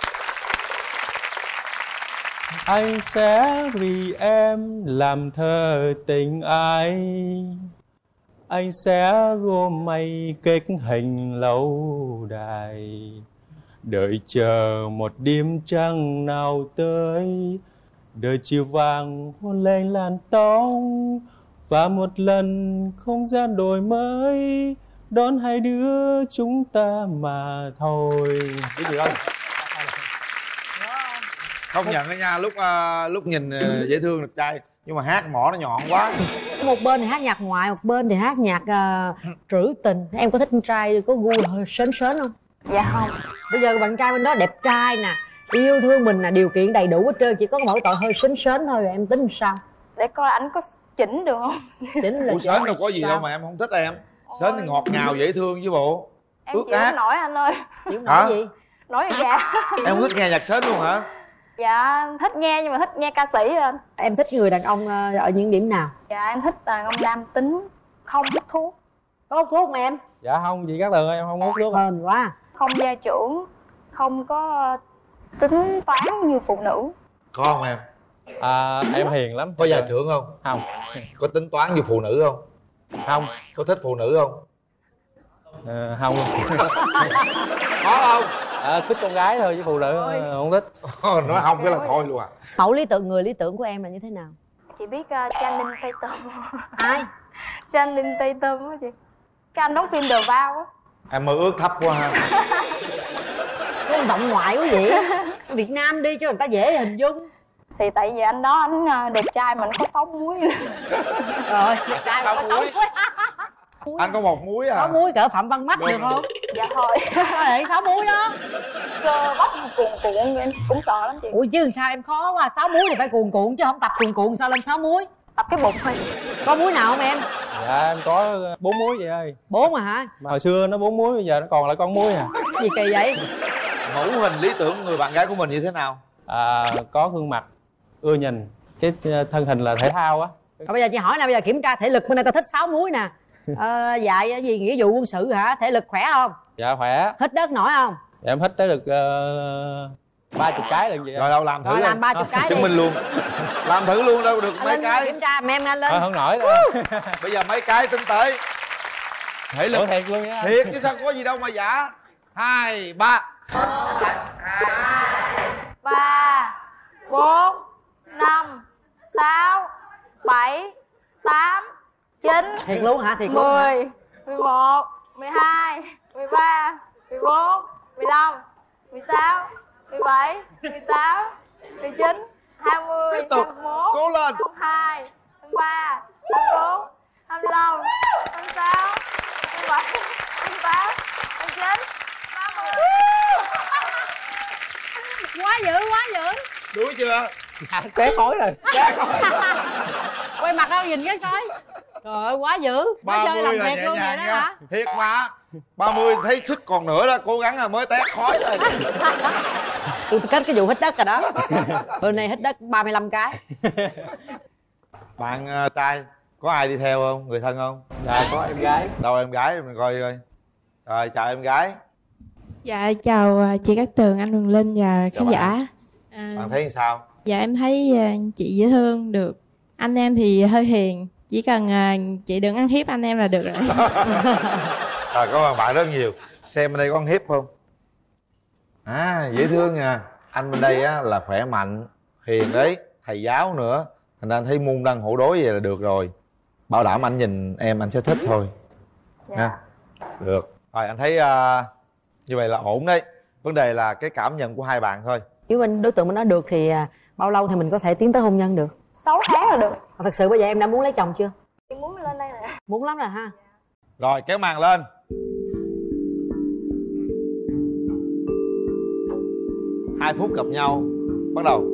Anh sẽ vì em làm thơ tình ái. Anh sẽ gom mây kết hình lâu đài. Đợi chờ một đêm trăng nào tới. Đợi chiều vàng hôn lên làn tóc. Và một lần không gian đổi mới. Đón hai đứa chúng ta mà thôi. Biết gì không? Không nhận đó nha, lúc nhìn dễ thương đẹp trai nhưng mà hát mỏ nó nhọn quá. Một bên thì hát nhạc ngoại, một bên thì hát nhạc trữ tình. Em có thích con trai có gu hơi sến không? Dạ không. Bây giờ bạn trai bên đó đẹp trai nè, yêu thương mình nè, điều kiện đầy đủ hết trơn, chỉ có mỗi tội hơi sến thôi rồi em tính sao? Để coi anh có chỉnh được không? Chỉnh là sến đâu có gì đâu mà em không thích em. Sến thì ngọt ngào dễ thương chứ bộ. Em chịu không nổi anh ơi. Chịu nổi gì? Nổi vậy dạ. Em không thích nghe nhạc sến luôn hả? Dạ thích nghe nhưng mà thích nghe ca sĩ anh. Em thích người đàn ông ở những điểm nào? Dạ em thích đàn ông nam tính, không hút thuốc. Có hút thuốc không em? Dạ không, chị Cát Tường ơi, em không hút thuốc. Hên quá. Không gia trưởng, không có tính toán như phụ nữ. Có không em? Em hiền lắm. Có gia trưởng không? Không. Có tính toán như phụ nữ không? Không. Có thích phụ nữ không? Không. Có không? Thích con gái thôi chứ phụ nữ không thích. Nói không cái là thôi luôn à. Mẫu lý tưởng, người lý tưởng của em là như thế nào? Chị biết Trang Linh Tatum. Ai? Trang Linh Tatum á chị. Cái anh đóng phim The Vow á. Em mơ ước thấp quá ha. Sao động ngoại quá vậy? Việt Nam đi cho người ta dễ hình dung. Thì tại vì anh đó anh đẹp trai mà anh có 6 múi. Rồi, đẹp trai mà có 6 múi. Anh có 1 múi à? 6 múi cỡ Phạm Văn Mắt được không? Dạ thôi. Đấy, 6 múi đó. Cơ bắp cuồn cuộn em cũng sợ lắm chị. Ủa chứ sao em khó quá, 6 múi thì phải cuồn cuộn chứ không tập cuồn cuộn sao lên 6 múi? Tập cái bụng thôi. Có múi nào không em? Dạ em có 4 múi vậy ơi. 4 mà hả? Mà hồi xưa nó 4 múi, bây giờ nó còn lại con múi à. Gì kỳ vậy? Mẫu hình lý tưởng người bạn gái của mình như thế nào? Có gương mặt ưa nhìn, cái thân hình là thể thao á. Bây giờ chị hỏi nè, bây giờ kiểm tra thể lực, bữa nay tao thích 6 múi nè. Dạy gì nghĩa vụ quân sự hả? Thể lực khỏe không? Dạ khỏe. Hít đất nổi không? Dạ, em hít tới được 30 cái lần vậy. Rồi đâu làm thử. Rồi làm 30 cái chứng đi. minh luôn. Làm thử luôn đâu được Anh mấy lên cái. kiểm tra mem anh lên. Không nổi đâu. Bây giờ mấy cái tính tới. Thể lực thiệt luôn nha. Thiệt chứ sao có gì đâu mà giả. 2, 3. 3, 4, 5, 6, 7, 8, 9. Thiệt luôn hả? Thiệt luôn hả? 10, 11, 12, 13, 14, 15, 16, 17, 18, 19, 20, Tiếp tục. 21, Cố lên. 22, 23, 24, 25, 26, 27, 28, 29, 30. Quá dữ, quá dữ. Đuối chưa? Té khói rồi. Quay mặt đâu nhìn cái coi. Trời ơi quá dữ. Quá chơi làm việc luôn vậy đó hả? Thiệt mà. 30 thấy sức còn nữa đó, cố gắng là mới té khói thôi. Tôi kết cái vụ hít đất rồi đó. Bữa nay hít đất 35 cái. Bạn trai có ai đi theo không? Người thân không? Dạ có em gái. Đâu em gái mình coi coi. Rồi chào em gái. Dạ chào chị Cát Tường, anh Huyền Linh và khán giả. Bạn thấy sao? Dạ em thấy chị dễ thương được. Anh em thì hơi hiền, chỉ cần chị đừng ăn hiếp anh em là được rồi. Rồi cảm ơn bạn rất nhiều. Xem bên đây có ăn hiếp không? Dễ thương nha. Anh bên đây á là khỏe mạnh, hiền đấy, thầy giáo nữa. Thành ra anh thấy môn đăng hộ đối vậy là được rồi. Bảo đảm anh nhìn em anh sẽ thích thôi. Nha. Được. Rồi anh thấy như vậy là ổn đấy. Vấn đề là cái cảm nhận của hai bạn thôi. Nếu bên đối tượng mình nói được thì bao lâu thì mình có thể tiến tới hôn nhân được? 6 tháng là được. Thật sự bây giờ em đã muốn lấy chồng chưa? Em muốn lên đây nè. Muốn lắm rồi ha. Rồi kéo màn lên. Hai phút gặp nhau. Bắt đầu.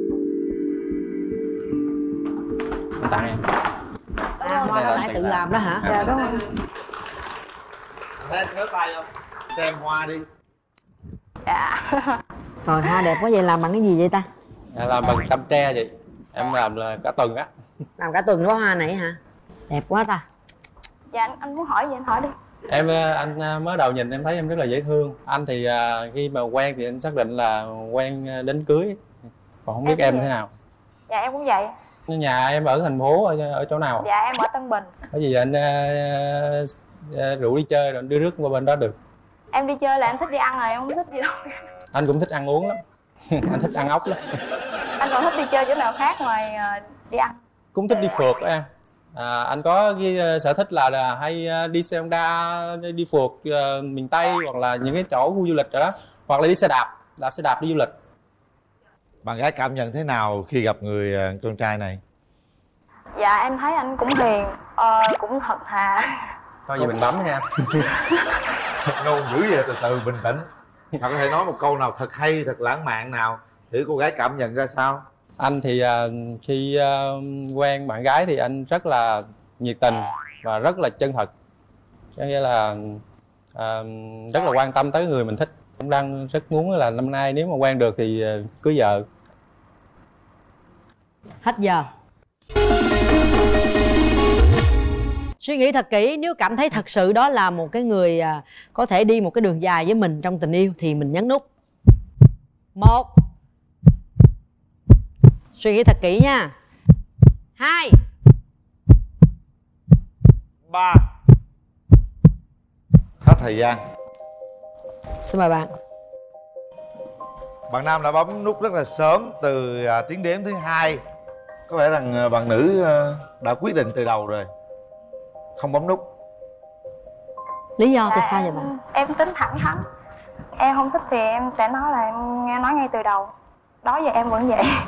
Anh tặng em. Hoa đó nãy tự làm đó hả? Dạ đúng rồi. Thấy anh nhớ tay không? Xem hoa đi. Dạ. Trời, hoa đẹp quá vậy, làm bằng cái gì vậy ta? Dạ, làm bằng tăm tre vậy. Em làm là cả tuần á. Làm cả tuần đó hoa này hả? Đẹp quá ta. Dạ anh muốn hỏi gì anh hỏi đi. Anh mới đầu nhìn em thấy em rất là dễ thương. Anh thì khi mà quen thì anh xác định là quen đến cưới. Còn không biết em thế nào. Dạ em cũng vậy. Nhà em ở thành phố ở chỗ nào? Dạ em ở Tân Bình. Có gì anh rủ đi chơi rồi đưa rước qua bên đó được. Em đi chơi là em thích đi ăn rồi, em không thích gì đâu. Anh cũng thích ăn uống lắm. Anh thích ăn ốc lắm. Anh còn thích đi chơi chỗ nào khác ngoài đi ăn? Cũng thích đi phượt đó em. Anh có cái sở thích là hay đi xe Honda, đi phượt miền Tây hoặc là những cái chỗ khu du lịch rồi đó. Hoặc là đi xe đạp, đạp xe đạp đi du lịch. Bạn gái cảm nhận thế nào khi gặp người con trai này? Dạ em thấy anh cũng hiền, cũng thật thà. Thôi gì mình bấm nha. Ngôn dữ vậy, từ từ bình tĩnh. Bạn có thể nói một câu nào thật hay, thật lãng mạn nào thử cô gái cảm nhận ra sao? Anh thì khi quen bạn gái thì anh rất là nhiệt tình và rất là chân thật. Có nghĩa là rất là quan tâm tới người mình thích. Cũng đang rất muốn là năm nay nếu mà quen được thì cưới vợ. Hết giờ. Suy nghĩ thật kỹ, nếu cảm thấy thật sự đó là một cái người có thể đi một cái đường dài với mình trong tình yêu thì mình nhấn nút 1. Suy nghĩ thật kỹ nha. 2. 3. Hết thời gian. Xin mời bạn. Bạn nam đã bấm nút rất là sớm, từ tiếng đếm thứ 2. Có vẻ rằng bạn nữ đã quyết định từ đầu rồi, không bấm nút. Lý do tại sao vậy bạn? Em tính thẳng thắn. Em không thích thì em sẽ nói là em nghe nói ngay từ đầu. Đó giờ em vẫn vậy.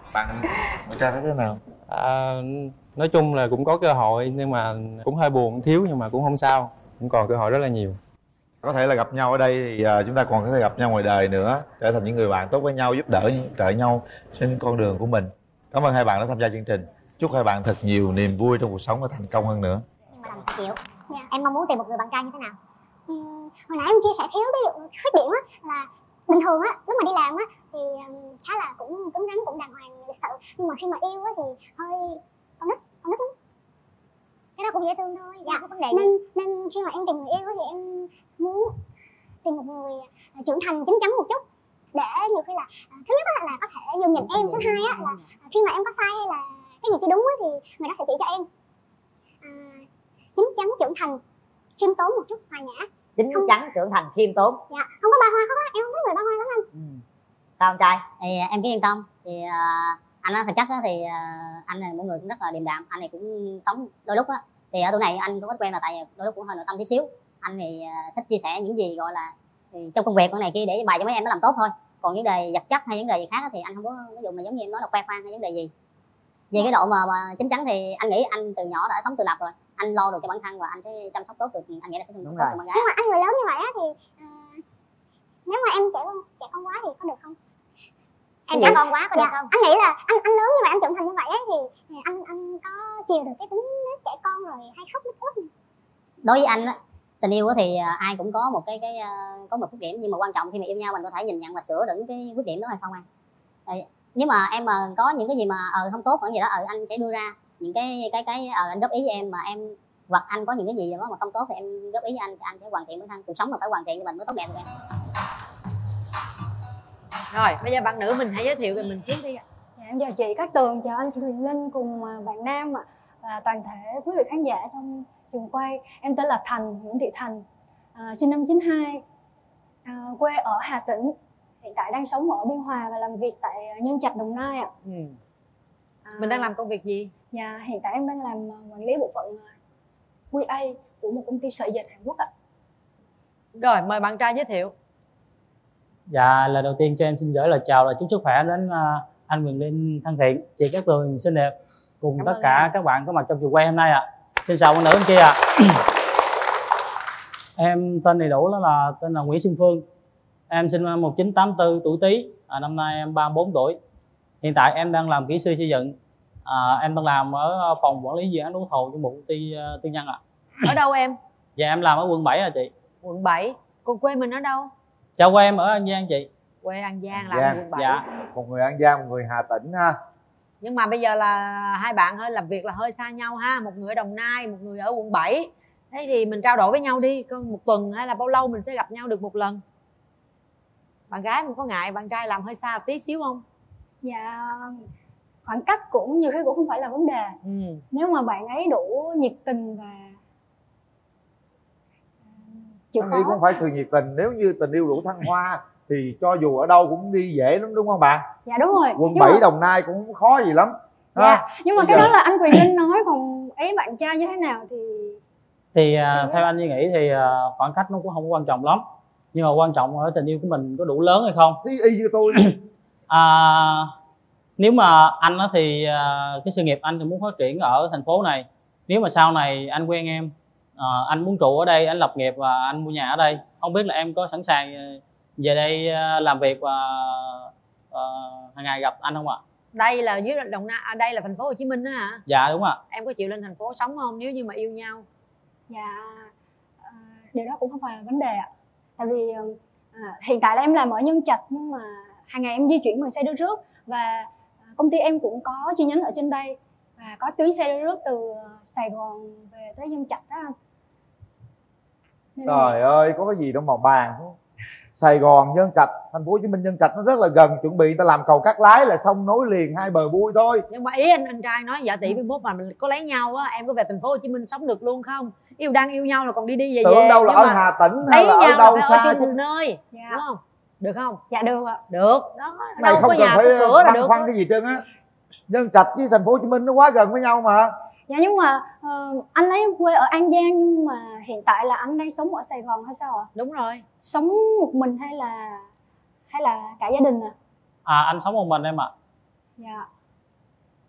Bạn trai thấy thế nào? Nói chung là cũng có cơ hội nhưng mà cũng hơi buồn thiếu, nhưng mà cũng không sao, cũng còn cơ hội rất là nhiều. Có thể là gặp nhau ở đây thì chúng ta còn có thể gặp nhau ngoài đời nữa, trở thành những người bạn tốt với nhau, giúp đỡ trợ nhau trên con đường của mình. Cảm ơn hai bạn đã tham gia chương trình. Chúc hai bạn thật nhiều niềm vui trong cuộc sống và thành công hơn nữa. Nhưng mà làm chịu. Em mong muốn tìm một người bạn trai như thế nào? Hồi nãy em chia sẻ thiếu ví dụ khuyết điểm á là bình thường á, lúc mà đi làm á thì khá là cũng cứng rắn, cũng đàng hoàng, lịch sự, nhưng mà khi mà yêu á thì hơi con nít lắm. Cái đó cũng dễ thương thôi. Dạ. Vấn đề nên khi mà em tìm người yêu á thì em muốn tìm một người trưởng thành, chín chắn một chút, để nhiều khi là thứ nhất là có thể nhường nhịn em, thứ hai á là khi mà em có sai hay là cái gì chưa đúng á thì người đó sẽ chỉ cho em. Chín chắn, trưởng thành, khiêm tốn một chút, hòa nhã. Chín chắn, trưởng thành, khiêm tốn. Dạ, không có ba hoa không á, em không thích người ba hoa lắm anh. Sao anh trai? Thì em cứ yên tâm. Thì anh á, thực chất á, thì anh là một người cũng rất là điềm đạm. Anh này cũng sống đôi lúc á, thì ở tuổi này anh cũng ít quen là tại đôi lúc cũng hơi nội tâm tí xíu. Anh thì thích chia sẻ những gì gọi là trong công việc cái này kia để bài cho mấy em nó làm tốt thôi. Còn những đề vật chất hay những đề gì khác á, thì anh không có ví dụ mà giống như em nói là khoe khoang hay vấn đề gì. Về cái độ mà chín chắn thì anh nghĩ anh từ nhỏ đã sống tự lập rồi, anh lo được cho bản thân và anh sẽ chăm sóc tốt được, anh nghĩ là sẽ chăm sóc tốt cho bạn gái. Nhưng mà anh người lớn như vậy á thì nếu mà em trẻ con quá thì có được không? Em trẻ con quá có được không? Anh nghĩ là anh lớn như vậy, anh trưởng thành như vậy á thì anh có chiều được cái tính trẻ con rồi hay khóc nức ướt. Đối với anh á, tình yêu thì ai cũng có một có một khuyết điểm, nhưng mà quan trọng khi mà yêu nhau mình có thể nhìn nhận và sửa được cái khuyết điểm đó hay không anh. Nếu mà em mà có những cái gì mà không tốt hoặc gì đó anh sẽ đưa ra những cái anh góp ý với em, mà em hoặc anh có những cái gì đó mà không tốt thì em góp ý với anh sẽ hoàn thiện bản thân. Cuộc sống mà phải hoàn thiện thì mình mới tốt đẹp được em. Rồi bây giờ bạn nữ mình hãy giới thiệu về mình trước đi ạ. Dạ, em chào chị Cát Tường, chào anh chị Huyền Linh cùng bạn Nam ạ, và toàn thể quý vị khán giả trong trường quay. Em tên là Thành, Nguyễn Thị Thành, sinh năm 92, quê ở Hà Tĩnh, hiện tại đang sống ở Biên Hòa và làm việc tại Nhân Trạch, Đồng Nai ạ. Mình đang làm công việc gì? Dạ, hiện tại em đang làm quản lý bộ phận QA của một công ty sợi dệt Hàn Quốc ạ. Rồi mời bạn trai giới thiệu. Dạ, lời đầu tiên cho em xin gửi lời chào, lời chúc sức khỏe đến anh Huyền Linh thân thiện, chị Cát Tường xinh đẹp, cùng tất cả các bạn có mặt trong trường quay hôm nay ạ. Xin chào bạn nữ anh kia ạ. Em tên đầy đủ là tên là Nguyễn Xuân Phương. Em sinh năm 1984, tuổi Tý, năm nay em 34 tuổi. Hiện tại em đang làm kỹ sư xây dựng. Em đang làm ở phòng quản lý dự án đấu thầu trong một công ty tư nhân ạ. Ở đâu em? Dạ em làm ở quận 7 à chị. Quận 7. Còn quê mình ở đâu? Chào quê em ở An Giang chị. Quê An Giang, làm quận 7. Dạ. Một người An Giang, một người Hà Tĩnh ha. Nhưng mà bây giờ là hai bạn hơi làm việc là hơi xa nhau ha. Một người ở Đồng Nai, một người ở quận 7. Thế thì mình trao đổi với nhau đi, một tuần hay là bao lâu mình sẽ gặp nhau được một lần? Bạn gái mình có ngại bạn trai làm hơi xa tí xíu không? Dạ, khoảng cách cũng nhiều khi cũng không phải là vấn đề. Nếu mà bạn ấy đủ nhiệt tình và chịu khó. Anh nghĩ cũng phải sự nhiệt tình. Nếu như tình yêu đủ thăng hoa thì cho dù ở đâu cũng đi dễ lắm, đúng không bạn? Dạ đúng rồi. Quận 7 Đồng Nai cũng không khó gì lắm. Dạ, nhưng mà cái đó là anh Quyền Linh nói, còn ý bạn trai như thế nào thì theo anh như nghĩ thì khoảng cách nó cũng không quan trọng lắm, nhưng mà quan trọng ở tình yêu của mình có đủ lớn hay không. Y như tôi. Nếu mà anh thì cái sự nghiệp anh thì muốn phát triển ở thành phố này. Nếu mà sau này anh quen em, anh muốn trụ ở đây, anh lập nghiệp và anh mua nhà ở đây, không biết là em có sẵn sàng về đây làm việc và hàng ngày gặp anh không ạ? Đây là dưới Đồng Nai, đây là thành phố Hồ Chí Minh đó hả? Dạ đúng ạ. Em có chịu lên thành phố sống không nếu như mà yêu nhau? Dạ, điều đó cũng không phải là vấn đề ạ. Tại vì hiện tại là em làm ở Nhân Trạch, nhưng mà hàng ngày em di chuyển bằng xe đưa rước, và công ty em cũng có chi nhánh ở trên đây và có tuyến xe đưa rước từ Sài Gòn về tới Nhân Trạch đó anh. Trời ơi, có cái gì đâu mà bàn. Sài Gòn, Nhân Trạch, thành phố Hồ Chí Minh, Nhân Trạch nó rất là gần, chuẩn bị người ta làm cầu Cát Lái là xong nối liền hai bờ vui thôi. Nhưng mà ý anh trai nói giả tỷ 21 mà mình có lấy nhau á, em có về thành phố Hồ Chí Minh sống được luôn không? Đang yêu nhau là còn đi về tưởng đâu là ở Hà Tĩnh hay là ở đâu xa ở chứ. một nơi, đúng không? Được không? Dạ được ạ. Được. Đó, này đâu không có cần nhà phải có cửa là được. khoan cái gì trơn á. Nhân Trạch với thành phố Hồ Chí Minh nó quá gần với nhau mà. Dạ nhưng mà anh ấy quê ở An Giang, nhưng mà hiện tại là anh đang sống ở Sài Gòn hay sao ạ? Đúng rồi. Sống một mình hay là cả gia đình ạ? Anh sống một mình em ạ. Dạ.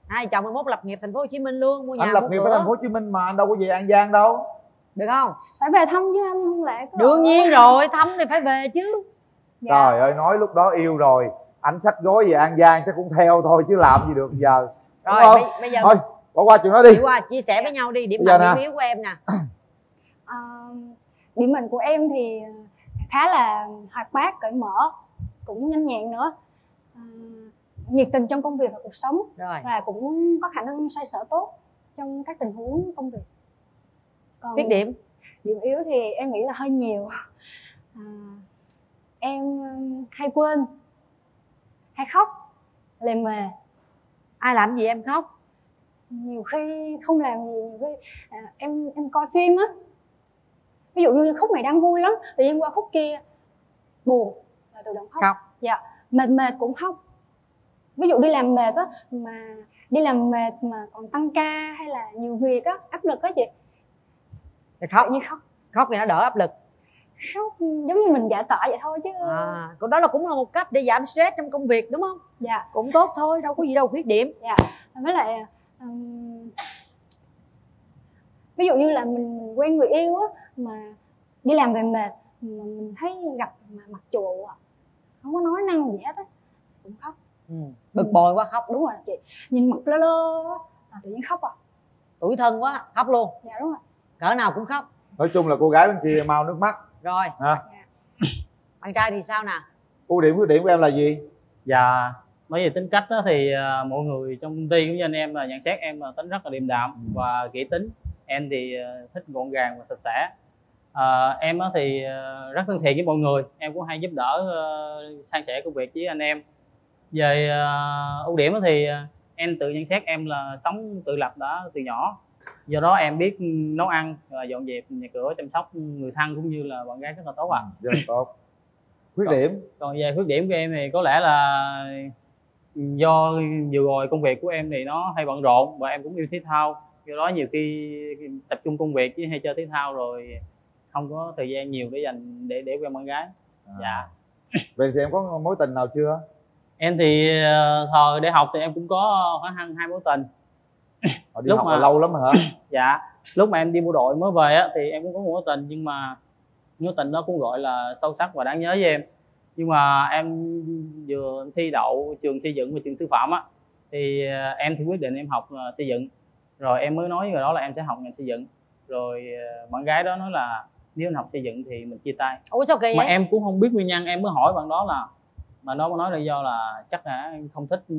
Hai chồng 21 lập nghiệp thành phố Hồ Chí Minh luôn, mua nhà Anh lập mua nghiệp ở cửa. thành phố Hồ Chí Minh mà anh đâu có về An Giang đâu. Được không? Phải về thăm chứ anh, không lẽ Đương nhiên rồi, thăm thì phải về chứ. Dạ. Trời ơi, nói lúc đó yêu rồi, anh xách gối về An Giang chắc cũng theo thôi chứ làm gì được giờ. Rồi bây giờ thôi bỏ qua chuyện đó đi. Đi qua chia sẻ với nhau đi, điểm Bây giờ mạnh nè. điểm yếu của em nè. Điểm mạnh của em thì khá là hoạt bát, cởi mở, cũng nhanh nhẹn nữa, nhiệt tình trong công việc và cuộc sống. Rồi. Và cũng có khả năng xoay sở tốt trong các tình huống công việc. Còn Khuyết điểm? Điểm yếu thì em nghĩ là hơi nhiều. Em hay quên, hay khóc, lề mề. Ai làm gì em khóc? Nhiều khi không làm gì, nhiều khi em coi phim á, ví dụ như khúc này đang vui lắm, tự nhiên qua khúc kia buồn là tự động khóc. Dạ, mệt mệt cũng khóc. Ví dụ đi làm mệt á, mà đi làm mệt mà còn tăng ca hay là nhiều việc á, áp lực á chị, thì khóc. tự nhiên khóc. Khóc thì nó đỡ áp lực. Khóc giống như mình giải tỏa vậy thôi chứ. Còn đó là cũng là một cách để giảm stress trong công việc đúng không? Dạ. Cũng tốt thôi, đâu có gì đâu khuyết điểm. Dạ. Với lại ví dụ như là mình quen người yêu á, mà đi làm về mệt mà mình thấy gặp mà mặt chù không có nói năng gì hết á, cũng khóc. Bực bội quá khóc. Đúng rồi chị, nhìn mặt lơ lơ á, tự nhiên khóc à. Tủi thân quá khóc luôn. Dạ đúng rồi. Cỡ nào cũng khóc. Nói chung là cô gái bên kia mau nước mắt. Rồi. Ha. Bạn trai thì sao nè? Ưu điểm khuyết điểm của em là gì? Dạ, nói về tính cách đó thì mọi người trong công ty cũng như anh em là nhận xét em là tính rất là điềm đạm và kỹ tính. Em thì thích gọn gàng và sạch sẽ. Em thì rất thân thiện với mọi người, em cũng hay giúp đỡ san sẻ công việc với anh em. Về ưu điểm thì em tự nhận xét em là sống tự lập đã từ nhỏ, do đó em biết nấu ăn và dọn dẹp nhà cửa, chăm sóc người thân cũng như là bạn gái rất là tốt ạ. Rất là tốt. Khuyết điểm? Còn về khuyết điểm của em thì có lẽ là do vừa rồi công việc của em thì nó hay bận rộn và em cũng yêu thể thao, do đó nhiều khi tập trung công việc chứ hay chơi thể thao rồi không có thời gian nhiều để dành để quen bạn gái. Dạ. Vậy thì em có mối tình nào chưa? Em thì thời đại học thì em cũng có khoảng 2 mối tình. Đi học mà lâu lắm hả? Dạ, lúc mà em đi bộ đội mới về á thì em cũng có một mối tình, nhưng mà mối tình đó cũng gọi là sâu sắc và đáng nhớ với em. Nhưng mà em vừa thi đậu trường xây dựng và trường sư phạm á, thì em thì quyết định em học xây dựng. Rồi em mới nói với người đó là em sẽ học ngành xây dựng. Rồi bạn gái đó nói là nếu anh học xây dựng thì mình chia tay. Ủa sao kỳ mà vậy? em cũng không biết nguyên nhân, em mới hỏi bạn đó là mà nó nói là do là chắc là em không thích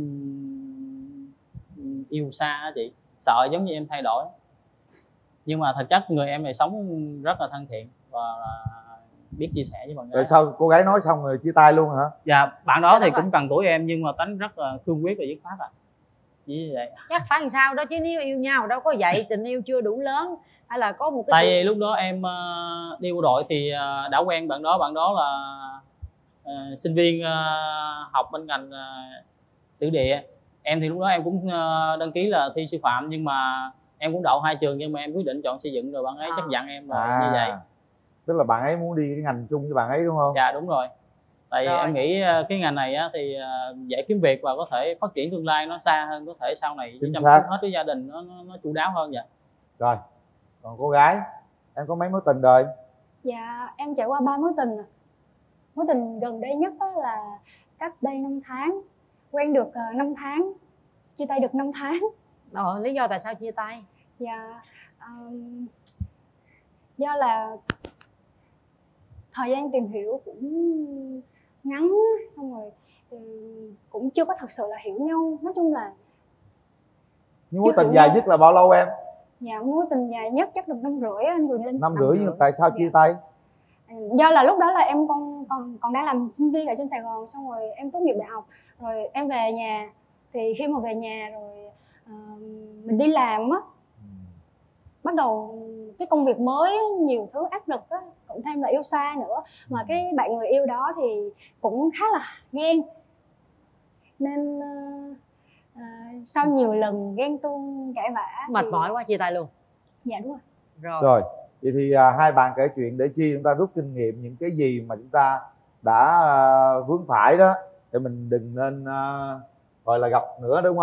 yêu xa á chị, sợ giống như em thay đổi. Nhưng mà thật chất người em này sống rất là thân thiện và biết chia sẻ với bạn gái. Rồi sao cô gái nói xong rồi chia tay luôn hả? Dạ, bạn đó thì cũng gần tuổi em nhưng mà tính rất là cương quyết và dứt khoát như vậy. Chắc phải làm sao đó chứ, nếu yêu nhau đâu có vậy, tình yêu chưa đủ lớn hay là có một cái tại vì lúc đó em đi bộ đội thì đã quen bạn đó là sinh viên học bên ngành sử địa. Em thì lúc đó em cũng đăng ký là thi sư phạm, nhưng mà em cũng đậu 2 trường nhưng mà em quyết định chọn xây dựng, rồi bạn ấy chấp nhận em là như vậy. Tức là bạn ấy muốn đi cái ngành chung với bạn ấy đúng không? Dạ đúng rồi. Tại vì em nghĩ cái ngành này á, thì dễ kiếm việc và có thể phát triển tương lai nó xa hơn, có thể sau này chăm sóc hết với gia đình nó chu đáo hơn vậy. Rồi, còn cô gái em có mấy mối tình rồi? Dạ em trải qua 3 mối tình. Mối tình gần đây nhất là cách đây 5 tháng, quen được 5 tháng, chia tay được 5 tháng. Lý do tại sao chia tay? Dạ do là thời gian tìm hiểu cũng ngắn, xong rồi cũng chưa có thực sự là hiểu nhau. Nói chung là Nhưng mối tình dài nhất là bao lâu em? Dạ mối tình dài nhất chắc được 5 rưỡi anh Quỳnh Linh. 5 rưỡi, nhưng tại sao chia tay? Do là lúc đó là em còn đang làm sinh viên ở trên Sài Gòn, xong rồi em tốt nghiệp đại học rồi em về nhà. Thì khi mà về nhà rồi mình đi làm á, bắt đầu cái công việc mới, nhiều thứ áp lực á, cộng thêm là yêu xa nữa, mà cái bạn người yêu đó thì cũng khá là ghen, nên sau nhiều lần ghen tuông cãi vã mệt mỏi quá chia tay luôn. Dạ đúng rồi. Rồi vậy thì hai bạn kể chuyện để chi chúng ta rút kinh nghiệm những cái gì mà chúng ta đã vướng phải đó, để mình đừng nên gọi là gặp nữa, đúng không?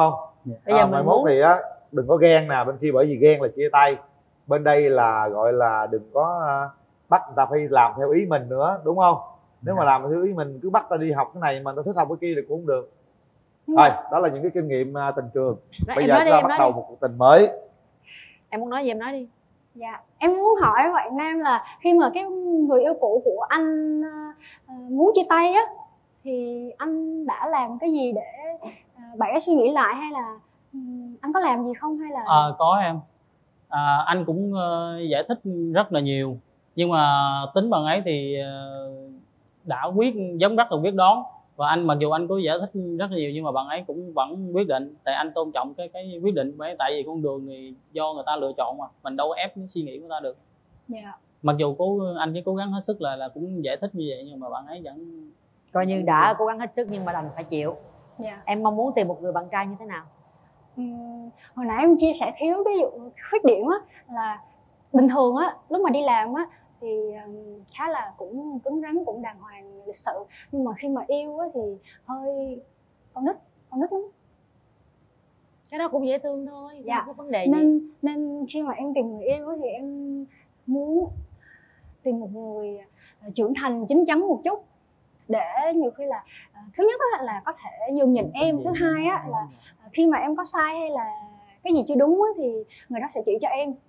Bây giờ mai mình mốt muốn thì á đừng có ghen nè, bên kia bởi vì ghen là chia tay, bên đây là gọi là đừng có bắt người ta phải làm theo ý mình nữa, đúng không? Nếu mà làm theo ý mình cứ bắt ta đi học cái này mà ta thích học cái kia thì cũng không được. Thôi đó là những cái kinh nghiệm tình trường. Bây giờ chúng ta bắt đầu một cuộc tình mới. Em muốn nói gì em nói đi. Dạ, em muốn hỏi bạn nam là khi mà cái người yêu cũ của anh muốn chia tay á, thì anh đã làm cái gì để bạn ấy suy nghĩ lại, hay là anh có làm gì không, hay là Có em. Anh cũng giải thích rất là nhiều, nhưng mà tính bạn ấy thì đã rất là quyết đoán, và anh mặc dù anh có giải thích rất là nhiều nhưng mà bạn ấy cũng vẫn quyết định, tại anh tôn trọng cái quyết định của ấy, tại vì con đường thì do người ta lựa chọn mà mình đâu có ép suy nghĩ của người ta được. Mặc dù anh chỉ cố gắng hết sức là cũng giải thích như vậy, nhưng mà bạn ấy vẫn coi như đã cố gắng hết sức nhưng mà đành phải chịu. Em mong muốn tìm một người bạn trai như thế nào? Hồi nãy em chia sẻ thiếu cái khuyết điểm á, là bình thường á lúc mà đi làm á thì khá là cũng cứng rắn, cũng đàng hoàng, lịch sự, nhưng mà khi mà yêu á thì hơi con nít lắm. Cái đó cũng dễ thương thôi, không có vấn đề gì. Nên khi mà em tìm người yêu á thì em muốn tìm một người trưởng thành, chín chắn một chút, để nhiều khi là thứ nhất là có thể nhường nhịn em, thứ hai á là khi mà em có sai hay là cái gì chưa đúng á thì người đó sẽ chỉ cho em.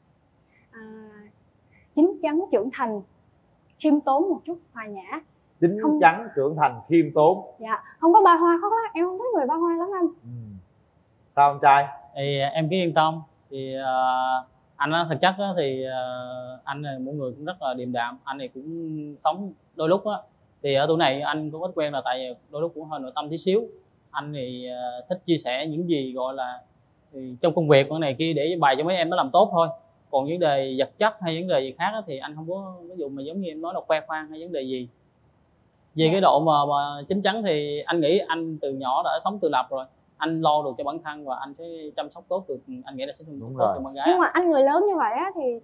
Chín chắn, trưởng thành, khiêm tốn một chút, hòa nhã. Chín chắn, trưởng thành, khiêm tốn. Dạ, không có ba hoa khóc lác, em không thích người ba hoa lắm anh. Sao anh trai? Thì em cứ yên tâm. Thì anh á, thực chất á, thì anh là một người cũng rất là điềm đạm. Anh thì cũng sống đôi lúc á, thì ở tuổi này anh cũng ít quen là tại vì đôi lúc cũng hơi nội tâm tí xíu. Anh thì thích chia sẻ những gì gọi là thì trong công việc cái này kia để bày cho mấy em nó làm tốt thôi. Còn vấn đề vật chất hay vấn đề gì khác á, thì anh không có ví dụ mà giống như em nói là khoe khoang hay vấn đề gì. Về cái độ mà chín chắn thì anh nghĩ anh từ nhỏ đã sống tự lập rồi, anh lo được cho bản thân và anh sẽ chăm sóc tốt được, anh nghĩ là sẽ chăm sóc tốt cho con gái. Nhưng mà anh người lớn như vậy á thì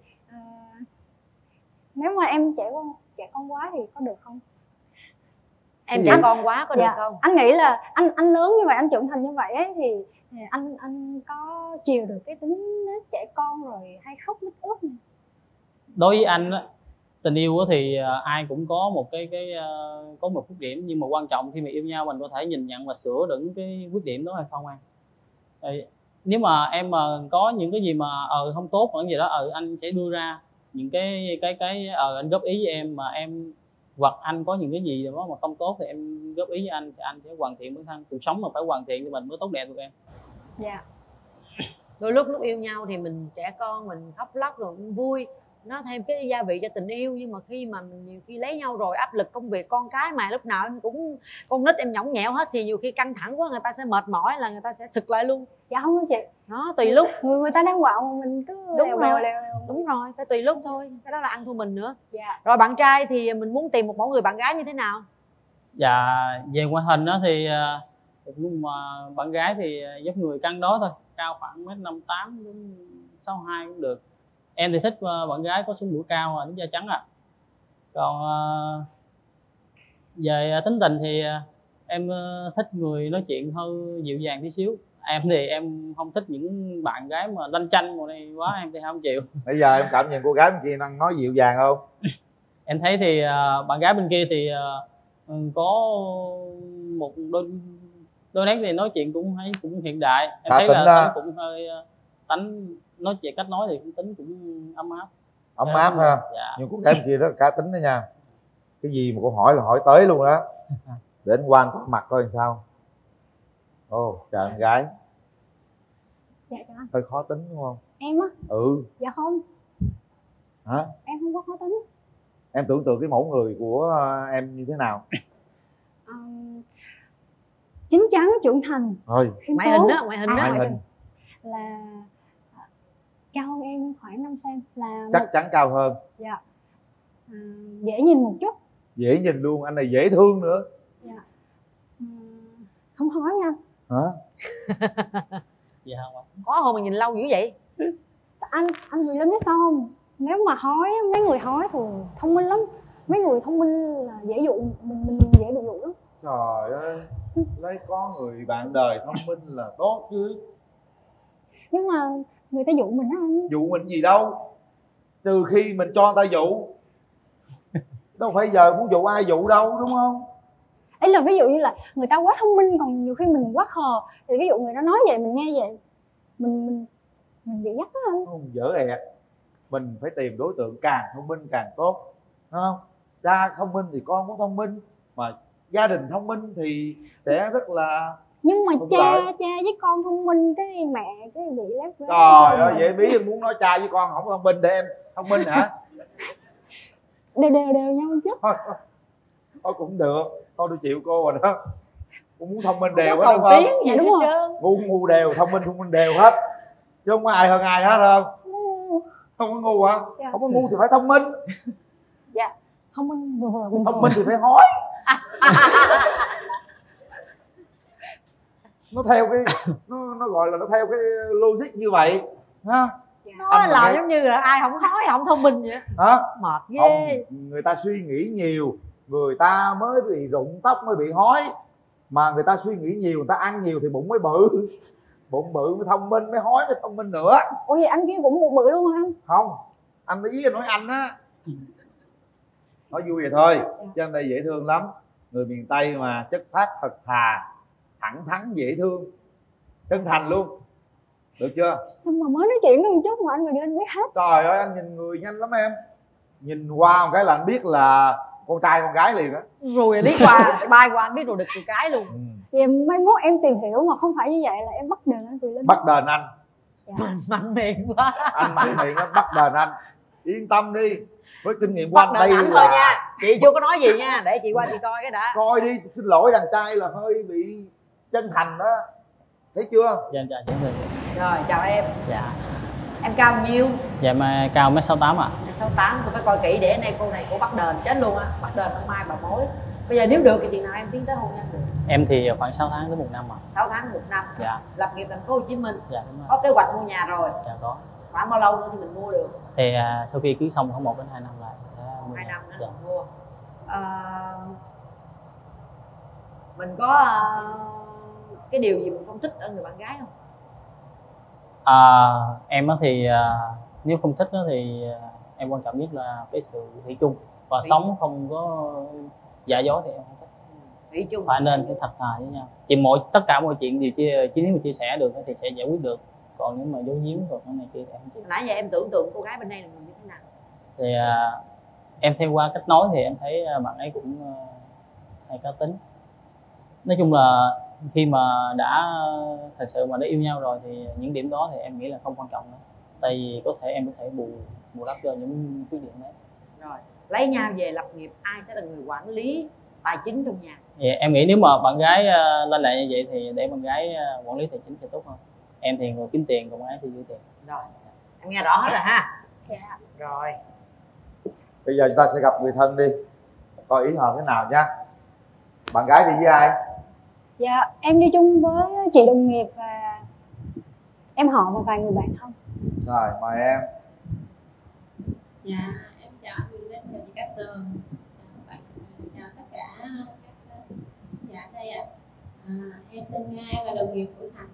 nếu mà em trẻ con quá thì có được không? Em trẻ con quá có được không? Anh nghĩ là anh lớn như vậy, anh trưởng thành như vậy ấy, thì anh có chiều được cái tính trẻ con rồi hay khóc nức ướt này? Đối với anh á, tình yêu thì ai cũng có một có một khuyết điểm, nhưng mà quan trọng khi mà yêu nhau mình có thể nhìn nhận và sửa được cái khuyết điểm đó hay không anh. Nếu mà em mà có những cái gì mà không tốt hoặc gì đó, anh sẽ đưa ra những cái anh góp ý với em, mà em hoặc anh có những cái gì đó mà không tốt thì em góp ý với anh, thì anh sẽ hoàn thiện bản thân. Cuộc sống mà phải hoàn thiện thì mình mới tốt đẹp được em. Dạ. Đôi lúc yêu nhau thì mình trẻ con, mình khóc lóc rồi cũng vui, nó thêm cái gia vị cho tình yêu. Nhưng mà khi mà mình nhiều khi lấy nhau rồi áp lực công việc con cái mà lúc nào em cũng con nít em nhõng nhẽo hết, thì nhiều khi căng thẳng quá người ta sẽ mệt mỏi là người ta sẽ sực lại luôn. Dạ không chị, nó tùy lúc người ta đang quạo mà mình cứ đúng rồi, phải tùy lúc thôi, cái đó là ăn thua mình nữa. Dạ. Rồi bạn trai thì mình muốn tìm một mẫu người bạn gái như thế nào? Dạ, về ngoại hình đó thì mà bạn gái thì giúp người cân đối thôi, cao khoảng 1m58 đến 62 cũng được. Em thì thích bạn gái có sống mũi cao, đến da trắng à. Còn về tính tình thì em thích người nói chuyện hơi dịu dàng tí xíu. Em thì em không thích những bạn gái mà lanh chanh mùa này quá, em thì không chịu. Bây giờ em cảm nhận cô gái bên kia đang nói dịu dàng không? Em thấy thì bạn gái bên kia thì có một đôi nét thì nói chuyện cũng hiện đại. Em thấy là cũng hơi tánh nói chuyện, cách nói thì tính cũng ấm áp ha. Dạ. Nhưng cô gái bên kia rất là cá tính đó nha, cái gì mà cô hỏi là hỏi tới luôn đó. Để anh qua có mặt coi làm sao. Chào em gái. Dạ chào anh. Hơi khó tính đúng không? Em á? Dạ không. Hả? Em không có khó tính. Em tưởng tượng cái mẫu người của em như thế nào? Chín chắn, trưởng thành. Ngoại hình đó, ngoại hình là cao hơn em khoảng 5 cm là chắc chắn cao hơn. Dạ. Dễ nhìn một chút. Dễ nhìn luôn, anh này dễ thương nữa. Dạ. Không hói nha. Hả? Dạ không. Có không mà nhìn lâu dữ vậy? Anh Quyền Linh biết sao không? Nếu mà hói, mấy người hói thường thông minh lắm. Mấy người thông minh là dễ dụ, mình dễ bị dụ lắm. Trời ơi. lấy có người bạn đời thông minh là tốt chứ. Nhưng mà người ta dụ mình á anh. Dụ mình gì đâu, trừ khi mình cho người ta dụ. Đâu phải giờ muốn dụ ai dụ đâu, đúng không? Ấy là ví dụ như là người ta quá thông minh, còn nhiều khi mình quá khờ, thì ví dụ người ta nói vậy mình nghe vậy mình bị dắt á anh. Không, dở ẹt. Mình phải tìm đối tượng càng thông minh càng tốt, đúng không? Cha thông minh thì con cũng thông minh, mà gia đình thông minh thì sẽ rất là. Nhưng mà cha lợi. với con thông minh, cái mẹ cái bị lép vế. Trời ơi, vậy bí em muốn nói cha với con không thông minh để em thông minh hả? Đều nhau chứ. Thôi cũng được, thôi tôi chịu cô rồi đó. Cũng muốn thông minh đều hết, cầu đúng không? tiến vậy đúng không? Ngu đều, thông minh đều hết, chứ không có ai hơn ai hết không? Không có ngu hả? Dạ. Không có ngu thì phải thông minh. Dạ, thông minh vừa bình thường. Thông minh thì phải hói. Nó theo cái nó gọi là nó theo cái logic như vậy ha. Nó làm giống như là ai không nói không thông minh vậy hả? Mệt ghê. Không, người ta suy nghĩ nhiều người ta mới bị rụng tóc, mới bị hói. Mà người ta suy nghĩ nhiều, người ta ăn nhiều thì bụng mới bự. Bụng bự mới thông minh, mới hói mới thông minh nữa. Ủa vậy anh kia cũng bụng bự luôn hả anh? Không, anh ý nói anh á. Nói vui vậy thôi, chứ anh đây dễ thương lắm. Người miền Tây mà chất phác thật thà, thẳng thắn dễ thương, chân thành luôn. Được chưa? Sao mà mới nói chuyện một chút mà anh Quyền Linh biết hết. Trời ơi, anh nhìn người nhanh lắm em. Nhìn qua một cái là anh biết là con trai con gái liền á. Rồi liếc qua, bay qua anh biết rồi được từ cái luôn. Vậy mai mốt em tìm hiểu mà không phải như vậy là em bắt đền anh Quyền Linh. Bắt đền anh. Dạ. Mạnh miệng quá. Anh mạnh miệng lắm, bắt đền anh. Yên tâm đi, với kinh nghiệm của anh Bắt đây đền anh thôi nha. Chị chưa có nói gì nha, để chị qua chị coi cái đã. Coi đi, xin lỗi đàn trai là hơi bị chân thành đó. Thấy chưa? Dạ chào chị. Rồi chào em. Dạ. Em cao nhiêu? Dạ mà cao 1m68 ạ. 1m68, tôi phải coi kỹ để nay cô này cô bắt đền chết luôn á. Bắt đền không mai bà mối. Bây giờ nếu được thì chừng nào em tiến tới hôn nhân được? Em thì khoảng 6 tháng tới 1 năm ạ. 6 tháng 1 năm. Dạ. Lập nghiệp thành phố Hồ Chí Minh. Dạ đúng rồi. Có kế hoạch mua nhà rồi. Dạ có. Khoảng bao lâu nữa thì mình mua được? Thì sau khi cưới xong khoảng 1 đến 2 năm lại. 2 năm nữa dạ. mình mua. Mình có cái điều gì mình không thích ở người bạn gái không? Em thì nếu không thích thì em quan trọng nhất là cái sự thủy chung và sống không có giả dối thì em không thích. Thủy chung phải nên cái thật thà với nhau. Tất cả mọi chuyện đều nếu mà chia sẻ được thì sẽ giải quyết được. Còn nếu mà giấu giếm rồi cái này kia thì em không chịu. Nãy giờ em tưởng tượng cô gái bên đây là người như thế nào? Thì em theo qua cách nói thì em thấy bạn ấy cũng hay cá tính. Nói chung là khi mà đã thật sự mà đã yêu nhau rồi thì những điểm đó thì em nghĩ là không quan trọng nữa. Tại vì em có thể bù đắp cho những khuyết điểm đấy. Rồi lấy nhau về lập nghiệp, ai sẽ là người quản lý tài chính trong nhà? Vậy em nghĩ nếu mà bạn gái lên lại như vậy thì để bạn gái quản lý tài chính sẽ tốt hơn. Em thì người kiếm tiền, còn bạn ấy thì giữ tiền. Rồi em nghe rõ hết rồi ha. Dạ. Rồi bây giờ chúng ta sẽ gặp người thân đi, coi ý họ thế nào nha. Bạn gái đi với ai? Dạ em đi chung với chị đồng nghiệp và em họ và vài người bạn không. Rồi mời em. Dạ em chào anh Quyền Linh, chào chị Cát Tường, chào tất cả các dạ đây ạ. Em tên Nga, em là đồng nghiệp của Thành.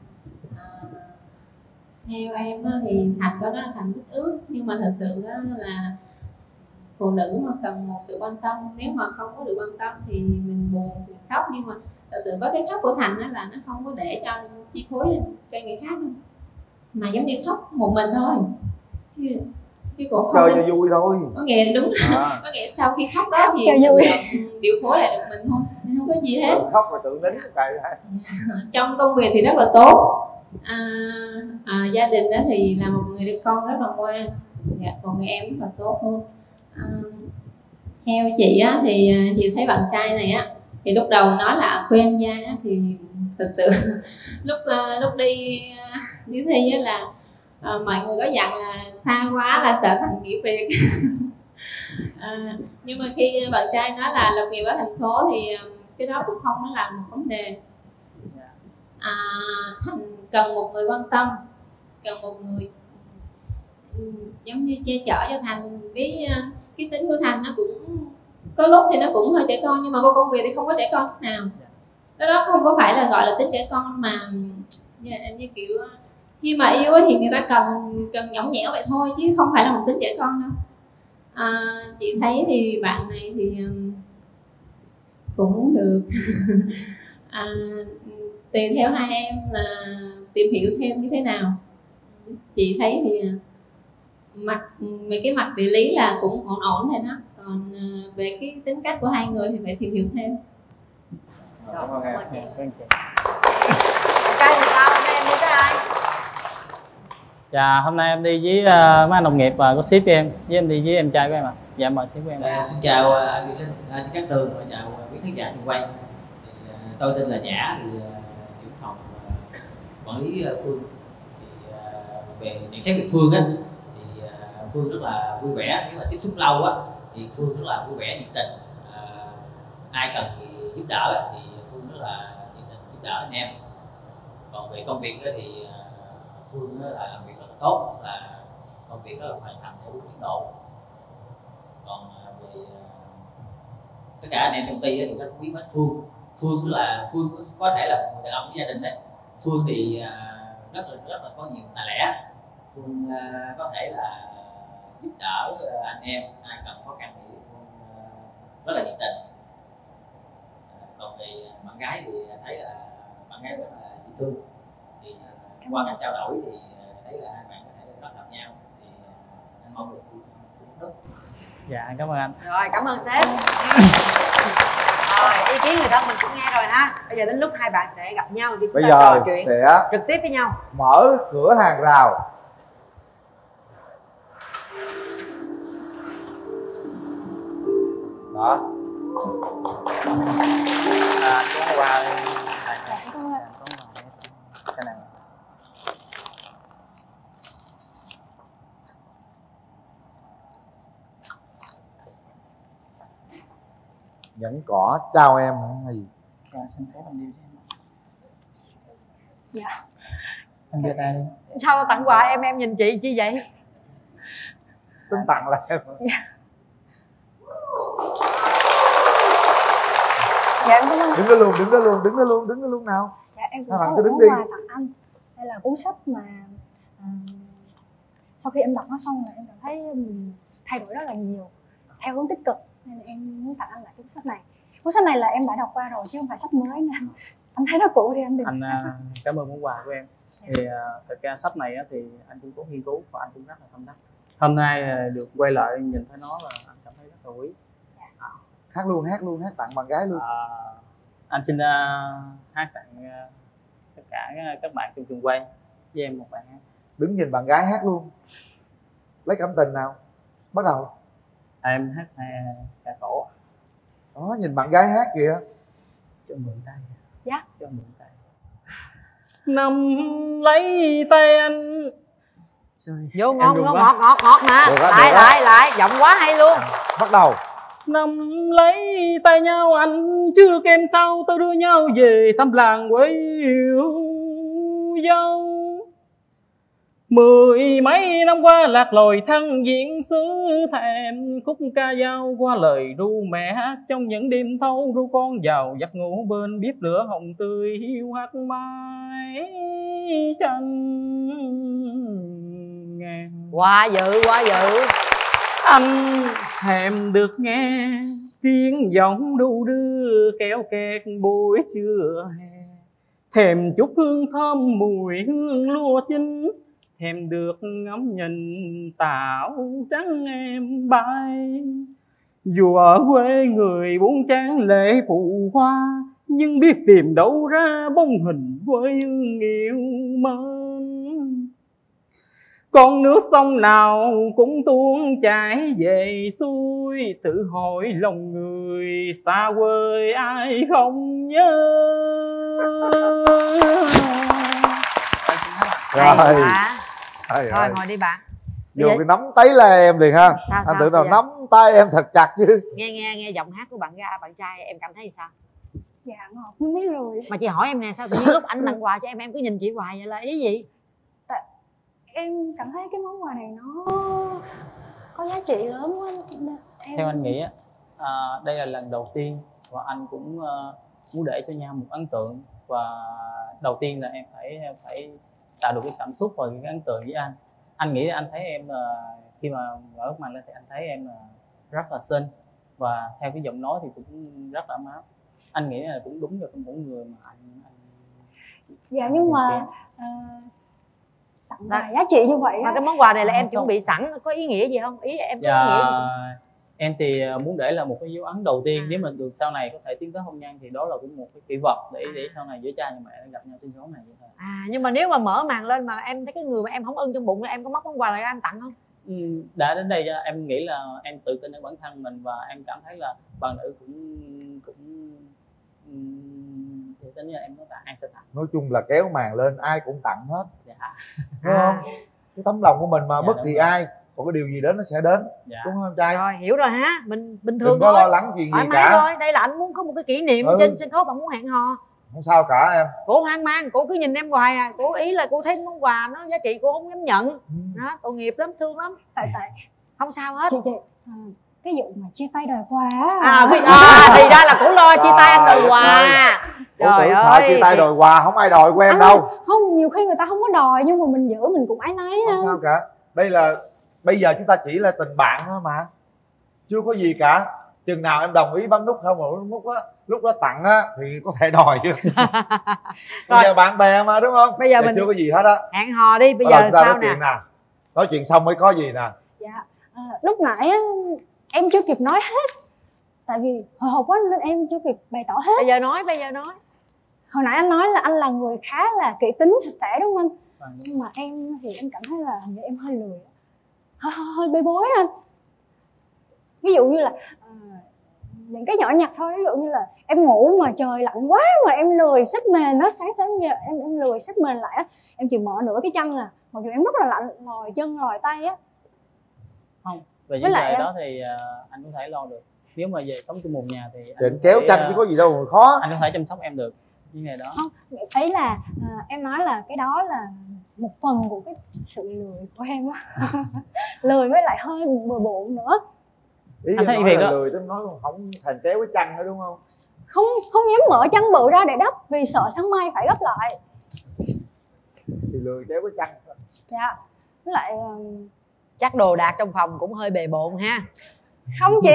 Theo em thì Thành có nói là Thành rất ước, nhưng mà thật sự là phụ nữ mà cần một sự quan tâm, nếu mà không có được quan tâm thì mình buồn thì khóc, nhưng mà thật sự với cái khóc của Thành đó là nó không có để cho chi phối cho người khác đâu, mà giống như khóc một mình thôi chứ cũng không chơi cho vui thôi. Có nghĩa đúng có nghĩa sau khi khóc đó thì điều phối lại được mình thôi, không có gì hết. Khóc rồi tự nín cày. Trong công việc thì rất là tốt. Gia đình đó thì là một người đứa con rất là ngoan, còn người em rất là tốt hơn. Theo chị á thì chị thấy bạn trai này á thì lúc đầu nói là quen gia á thì thật sự lúc đi thi á là mọi người có dặn là xa quá là sợ Thành nghỉ việc. Nhưng mà khi bạn trai nói là lập nghiệp ở thành phố thì cái đó cũng không nó là một vấn đề. Thành cần một người quan tâm, cần một người giống như che chở cho Thành. Với cái tính của Thành nó cũng có lúc thì nó cũng hơi trẻ con, nhưng mà vô công việc thì không có trẻ con lúc nào. đó không có phải là gọi là tính trẻ con, mà như kiểu khi mà yêu thì người ta cần nhõng nhẽo vậy thôi, chứ không phải là một tính trẻ con đâu. Chị thấy thì bạn này thì cũng được. Tùy theo hai em là tìm hiểu thêm như thế nào. Chị thấy thì về cái mặt địa lý là cũng ổn ổn rồi đó, còn về cái tính cách của hai người thì phải tìm hiểu thêm. Cảm ơn em. Trai thì sao? Hôm nay em đi với ai? Dạ, hôm nay em đi với mấy anh đồng nghiệp và có sếp em, với em đi với em trai của em ạ. Dạ, mời sếp của em. Xin chào anh Việt Linh, xin Cát Tường, và chào quý khán giả trường quay. Tôi tên là Nhã, thì trưởng phòng quản lý Phương. Thì về nhận xét về Phương á, thì Phương rất là vui vẻ. Nếu mà tiếp xúc lâu á thì Phương rất là vui vẻ, nhiệt tình. Ai cần thì giúp đỡ thì Phương rất là nhiệt tình giúp đỡ anh em. Còn về công việc thì Phương là làm việc rất là tốt, là công việc rất là hoàn thành theo đúng tiến độ. Còn về tất cả anh em trong ty thì rất quý mến Phương. Phương có thể là một người đàn ông với gia đình đấy. Phương thì rất là có nhiều tài lẻ. Phương có thể là giúp đỡ anh em ai cần khó khăn thì Phương rất là nhiệt tình. Còn về bạn gái thì thấy là bạn gái rất là dễ thương. Thì qua cách trao đổi thì thấy là hai bạn có thể rất hợp nhau. Thì anh mong được Phương. Dạ, cảm ơn anh. Rồi, cảm ơn sếp. Rồi, ý kiến người thân mình cũng nghe rồi ha. Bây giờ đến lúc hai bạn sẽ gặp nhau thì chúng ta trò chuyện trực tiếp với nhau. Mở cửa hàng rào. Đó. Có qua cái này. Nhẫn cỏ trao em hay gì? Dạ, xin phép anh đi với em. Dạ. Anh đưa tay đi. Sao tao tặng quà em nhìn chị chi vậy? Tính tặng là em. Dạ. Dạ em cảm ơn. Đứng đó luôn nào. Dạ em cũng Các bạn có cứ một đứng món đi. quà tặng anh. Đây là cuốn sách mà sau khi em đọc nó xong là em cảm thấy mình thay đổi rất là nhiều theo hướng tích cực, nên là em muốn tặng anh lại cuốn sách này. Cuốn sách này là em đã đọc qua rồi chứ không phải sách mới, nên anh thấy nó cũ thì anh đừng. Anh cảm ơn món quà của em. Thì thật ra sách này thì anh cũng có nghiên cứu và anh cũng rất là tâm đắc. Hôm nay được quay lại nhìn thấy nó là anh cảm thấy rất là quý. Hát hát tặng bạn gái luôn. Anh xin hát tặng tất cả các bạn trong trường quay với em một bài hát. Đứng nhìn bạn gái hát luôn. Lấy cảm tình nào. Bắt đầu. Em hát ca cổ. Đó, nhìn bạn gái hát kìa. Cho mượn tay. Dạ. Cho mượn tay. Nắm lấy tay anh. Vô ngon ngọt mà. Lại giọng quá hay luôn. Bắt đầu. Nắm lấy tay nhau anh chưa kem sau, tôi đưa nhau về thăm làng quê yêu dâu. 10 mấy năm qua lạc lòi thân diễn xứ, thèm khúc ca dao qua lời ru mẹ hát trong những đêm thâu, ru con vào giấc ngủ bên bếp lửa hồng tươi hiu hắt mái tranh ngàn. Quá dữ. Anh thèm được nghe tiếng giọng đu đưa kéo kẹt buổi trưa hè, thèm chút hương thơm mùi hương lúa chín, thèm được ngắm nhìn tảo trắng em bay. Dù ở quê người buồn chán lệ phụ hoa, nhưng biết tìm đâu ra bóng hình quê hương yêu mến. Con nước sông nào cũng tuôn chảy về xuôi, tự hỏi lòng người xa quê ai không nhớ. Rồi ngồi đi bạn. Vô cái nắm tay là em liền ha. Anh tưởng nào nắm tay em thật chặt chứ. Nghe giọng hát của bạn trai em cảm thấy sao? Dạ ngọt như mấy rồi. Mà chị hỏi em nè, sao tự nhiên lúc anh tặng quà cho em cứ nhìn chị hoài vậy là ý gì? Em cảm thấy cái món quà này nó có giá trị lớn quá. Theo anh nghĩ đây là lần đầu tiên và anh cũng muốn để cho nhau một ấn tượng, và đầu tiên là em phải tạo được cái cảm xúc và cái ấn tượng với anh. Anh nghĩ là anh thấy em khi mà mở bức màn lên thì anh thấy em rất là xinh, và theo cái giọng nói thì cũng rất là ấm áp. Anh nghĩ là cũng đúng cho mỗi người mà anh dạ. Nhưng mà tặng quà giá trị như vậy mà cái món quà này là em chuẩn bị sẵn, có ý nghĩa gì không? Ý em có ý nghĩa gì? Em thì muốn để là một cái dấu ấn đầu tiên, nếu mà được sau này có thể tiến tới hôn nhân thì đó là cũng một cái kỷ vật để sau này giữa cha và mẹ gặp nhau trên số này vậy thôi. Nhưng mà nếu mà mở màn lên mà em thấy cái người mà em không ưng trong bụng là em có móc món quà lại em tặng không? Đã đến đây em nghĩ là em tự tin ở bản thân mình, và em cảm thấy là bạn nữ cũng thì tính là em có tặng, em sẽ tặng. Nói chung là kéo màn lên ai cũng tặng hết. Dạ. Đúng không? Cái tấm lòng của mình mà bất kỳ rồi. ai còn cái điều gì đến nó sẽ đến. Dạ. Đúng không trai? Rồi hiểu rồi ha. Mình bình thường đừng có thôi, lo lắng chuyện gì cả. thôi. Đây là anh muốn có một cái kỷ niệm trên sân khấu, bạn muốn hẹn hò. Không sao cả em. Cô hoang mang, cô cứ nhìn em hoài à. Cô ý là cô thấy món quà nó giá trị cô không dám nhận. Đó, tội nghiệp lắm, thương lắm. Tại không sao hết. Chị cái vụ mà chia tay đòi quà thì ra là cổ lo chia tay anh đòi quà. Trời ơi, sợ chia tay đòi quà, không ai đòi của em đâu. Không, nhiều khi người ta không có đòi nhưng mà mình giữ mình cũng áy náy. Không sao cả. Đây là bây giờ chúng ta chỉ là tình bạn thôi mà, chưa có gì cả. Chừng nào em đồng ý bấm nút không, rồi lúc đó tặng á thì có thể đòi chứ. Bây giờ bạn bè mà, đúng không? Bây giờ mình chưa có gì hết á. hẹn hò đi. Bây giờ sao nè? Nói chuyện xong mới có gì nè. Dạ, lúc nãy á, em chưa kịp nói hết, tại vì hồi hộp quá nên em chưa kịp bày tỏ hết. Bây giờ nói. Hồi nãy anh nói là anh là người khá là kỹ tính, sạch sẽ đúng không anh? Nhưng mà em thì em cảm thấy là em hơi lười, hơi bê bối anh. Ví dụ như là những cái nhỏ nhặt thôi, ví dụ như là em ngủ mà trời lạnh quá mà em lười xếp mền đó, sáng sớm giờ em lười xếp mền lại á, em chỉ mở nửa cái chân à, mặc dù em rất là lạnh lòi chân lòi tay á. Không, về vấn đề đó thì anh có thể lo được. Nếu mà về sống chung một nhà thì anh kéo chân chứ có gì đâu mà khó. Anh có thể chăm sóc em được như ngày đó. Không, ý là em nói là cái đó là một phần của cái sự lười của em á. Lười với lại hơi bừa bộn nữa. Ý anh thấy việc đó lười, tôi nói không thành kéo cái chân nữa đúng không? Không dám mở chân bự ra để đắp vì sợ sáng mai phải gấp lại. Thì lười kéo cái chân. Dạ. Với lại chắc đồ đạc trong phòng cũng hơi bề bộn ha. Không chị.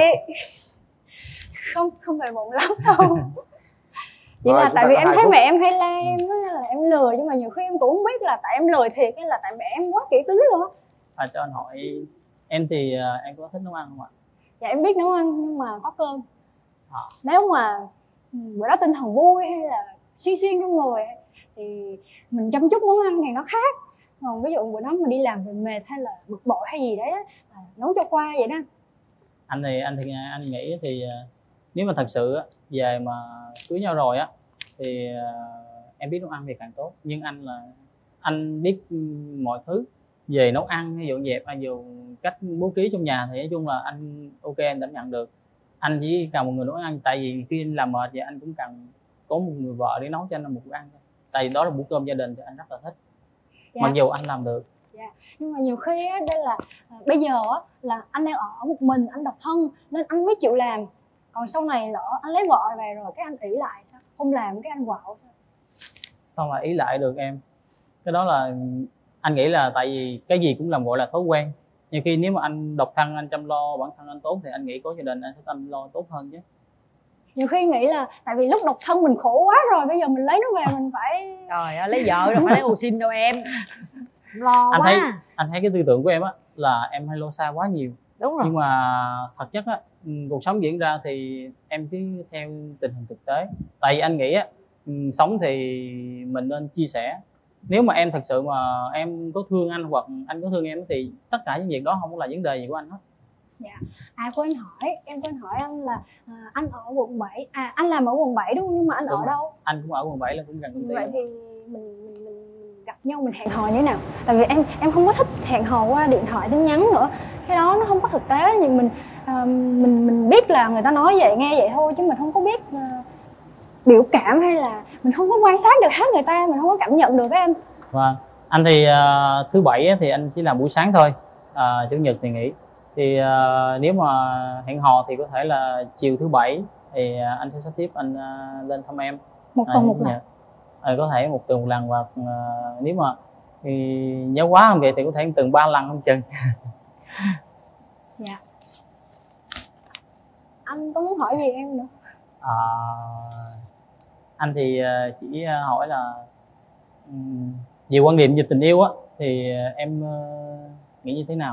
Không bề bộn lắm đâu. Chỉ là tại vì em thấy mẹ em hay la em nên là em lười, nhưng mà nhiều khi em cũng không biết là tại em lười thiệt hay là tại mẹ em quá kỹ tính luôn á. Cho anh hỏi em thì em có thích nấu ăn không ạ? Dạ em biết nấu ăn nhưng mà có cơm. Nếu mà bữa đó tinh thần vui hay là xiên trong người thì mình chăm chút món ăn thì nó khác. Còn ví dụ bữa đó mà đi làm về mệt hay là bực bội hay gì đấy nấu cho qua vậy đó. Anh nghĩ thì nếu mà thật sự về mà cưới nhau rồi á thì em biết nấu ăn thì càng tốt, nhưng anh biết mọi thứ về nấu ăn hay dọn dẹp hay dù cách bố trí trong nhà thì nói chung là anh ok, anh đảm nhận được. Anh chỉ cần một người nấu ăn, tại vì khi anh làm mệt vậy anh cũng cần có một người vợ để nấu cho anh một bữa ăn, tại vì đó là bữa cơm gia đình thì anh rất là thích. Dạ. Mặc dù anh làm được. Dạ. Nhưng mà nhiều khi á, đây là bây giờ á, là anh đang ở một mình, anh độc thân nên anh mới chịu làm. Còn sau này lỡ anh lấy vợ về rồi cái anh ỷ lại sao? Không làm cái anh quạo sao? Sao mà ý lại được em? Cái đó là anh nghĩ là tại vì cái gì cũng làm gọi là thói quen. Nhiều khi nếu mà anh độc thân, anh chăm lo bản thân anh tốt thì anh nghĩ có gia đình anh sẽ chăm lo tốt hơn chứ. Nhiều khi nghĩ là tại vì lúc độc thân mình khổ quá rồi, bây giờ mình lấy nó về mình phải trời ơi, lấy vợ rồi phải lấy ô xin đâu em. Lo anh quá. Anh thấy cái tư tưởng của em á là em hay lo xa quá nhiều. Đúng rồi. Nhưng mà thật chất á, cuộc sống diễn ra thì em cứ theo tình hình thực tế. Tại vì anh nghĩ á, sống thì mình nên chia sẻ. Nếu mà em thật sự mà em có thương anh hoặc anh có thương em thì tất cả những việc đó không có là vấn đề gì của anh hết. Dạ. Em quên hỏi anh là anh ở quận 7. Anh làm ở quận 7 đúng không? Nhưng mà anh Đúng ở rồi. đâu? Anh cũng ở quận 7 là cũng gần công ty. Vậy thì mình gặp nhau mình hẹn hò như thế nào? Tại vì em không có thích hẹn hò qua điện thoại tin nhắn nữa. Cái đó nó không có thực tế. Nhưng mình biết là người ta nói vậy, nghe vậy thôi chứ mình không có biết biểu cảm hay là mình không có quan sát được hết người ta, mình không có cảm nhận được cái anh. Vâng. Anh thì thứ bảy thì anh chỉ làm buổi sáng thôi, chủ nhật thì nghỉ. Thì nếu mà hẹn hò thì có thể là chiều thứ bảy thì anh sẽ sắp xếp anh lên thăm em một tuần một lần. Có thể một tuần một lần, và nếu mà thì nhớ quá không vậy thì có thể tuần 3 lần không chừng. Dạ. Anh có muốn hỏi gì em nữa? Anh thì chỉ hỏi là về quan điểm về tình yêu á thì em nghĩ như thế nào?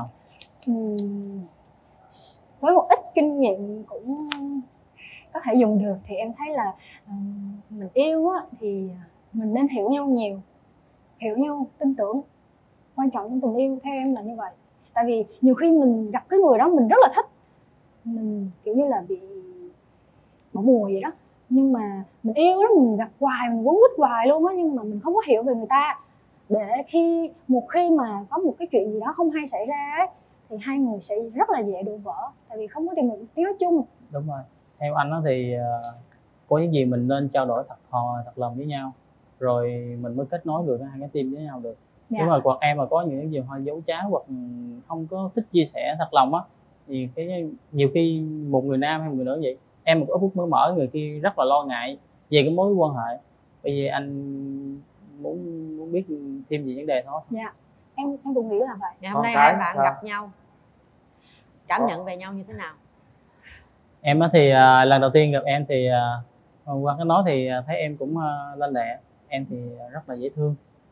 Với một ít kinh nghiệm cũng có thể dùng được thì em thấy là mình yêu á thì mình nên hiểu nhau nhiều, hiểu nhau, tin tưởng. Quan trọng trong tình yêu theo em là như vậy. Tại vì nhiều khi mình gặp cái người đó mình rất là thích, mình kiểu như là bị bỏ mùa vậy đó, nhưng mà mình yêu đó, mình gặp hoài, mình quấn quýt hoài luôn á, nhưng mà mình không có hiểu về người ta, để một khi mà có một cái chuyện gì đó không hay xảy ra ấy, thì hai người sẽ rất là dễ đổ vỡ, tại vì không có tìm được tiếng nói chung. Đúng rồi, theo anh đó thì có những gì mình nên trao đổi thật thò, thật lòng với nhau, rồi mình mới kết nối được hai cái tim với nhau được. Nếu mà còn em mà có những gì hơi dấu trá hoặc không có thích chia sẻ thật lòng á, thì nhiều khi một người nam hay một người nữ vậy, em một ít phút mới mở, người kia rất là lo ngại về cái mối quan hệ. Bởi vì anh muốn biết thêm về vấn đề thôi. Dạ, em cũng nghĩ là vậy. Ngày hôm nay hai bạn gặp nhau, cảm nhận về nhau như thế nào? Em thì lần đầu tiên gặp em thì qua cái nói thì thấy em cũng lanh lẹ, em thì rất là dễ thương.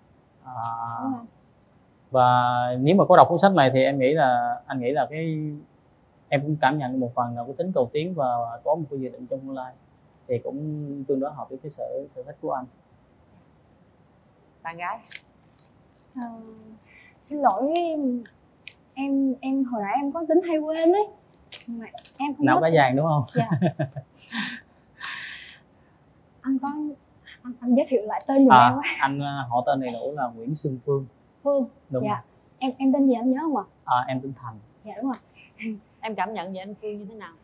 Và nếu mà có đọc cuốn sách này thì anh nghĩ là em cũng cảm nhận một phần là cái tính cầu tiến và có một cái dự định trong tương lai, thì cũng tương đối hợp với cái sở thích của anh. Bạn gái xin lỗi em hồi nãy em có tính hay quên đấy, mà em không não cá vàng đúng không? Dạ. anh giới thiệu lại tên giùm em á. Anh họ tên đầy đủ là Nguyễn Xuân Phương. Phương. Đúng. Dạ. Em tên gì anh nhớ không ạ? Em tên Thành. Dạ đúng rồi. Em cảm nhận về anh Phương như thế nào?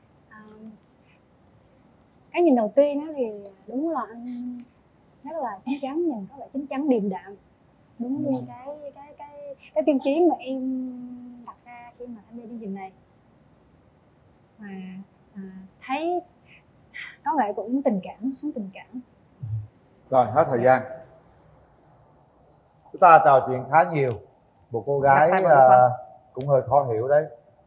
Cái nhìn đầu tiên đó thì đúng là anh rất là chín chắn, nhìn có vẻ chín chắn điềm đạm, đúng như cái tiêu chí mà em đặt ra khi mà tham gia chương trình này. Và thấy có vẻ cũng tình cảm, xuống tình cảm. Rồi hết thời gian. Chúng ta trò chuyện khá nhiều. Một cô gái cũng hơi khó hiểu đấy.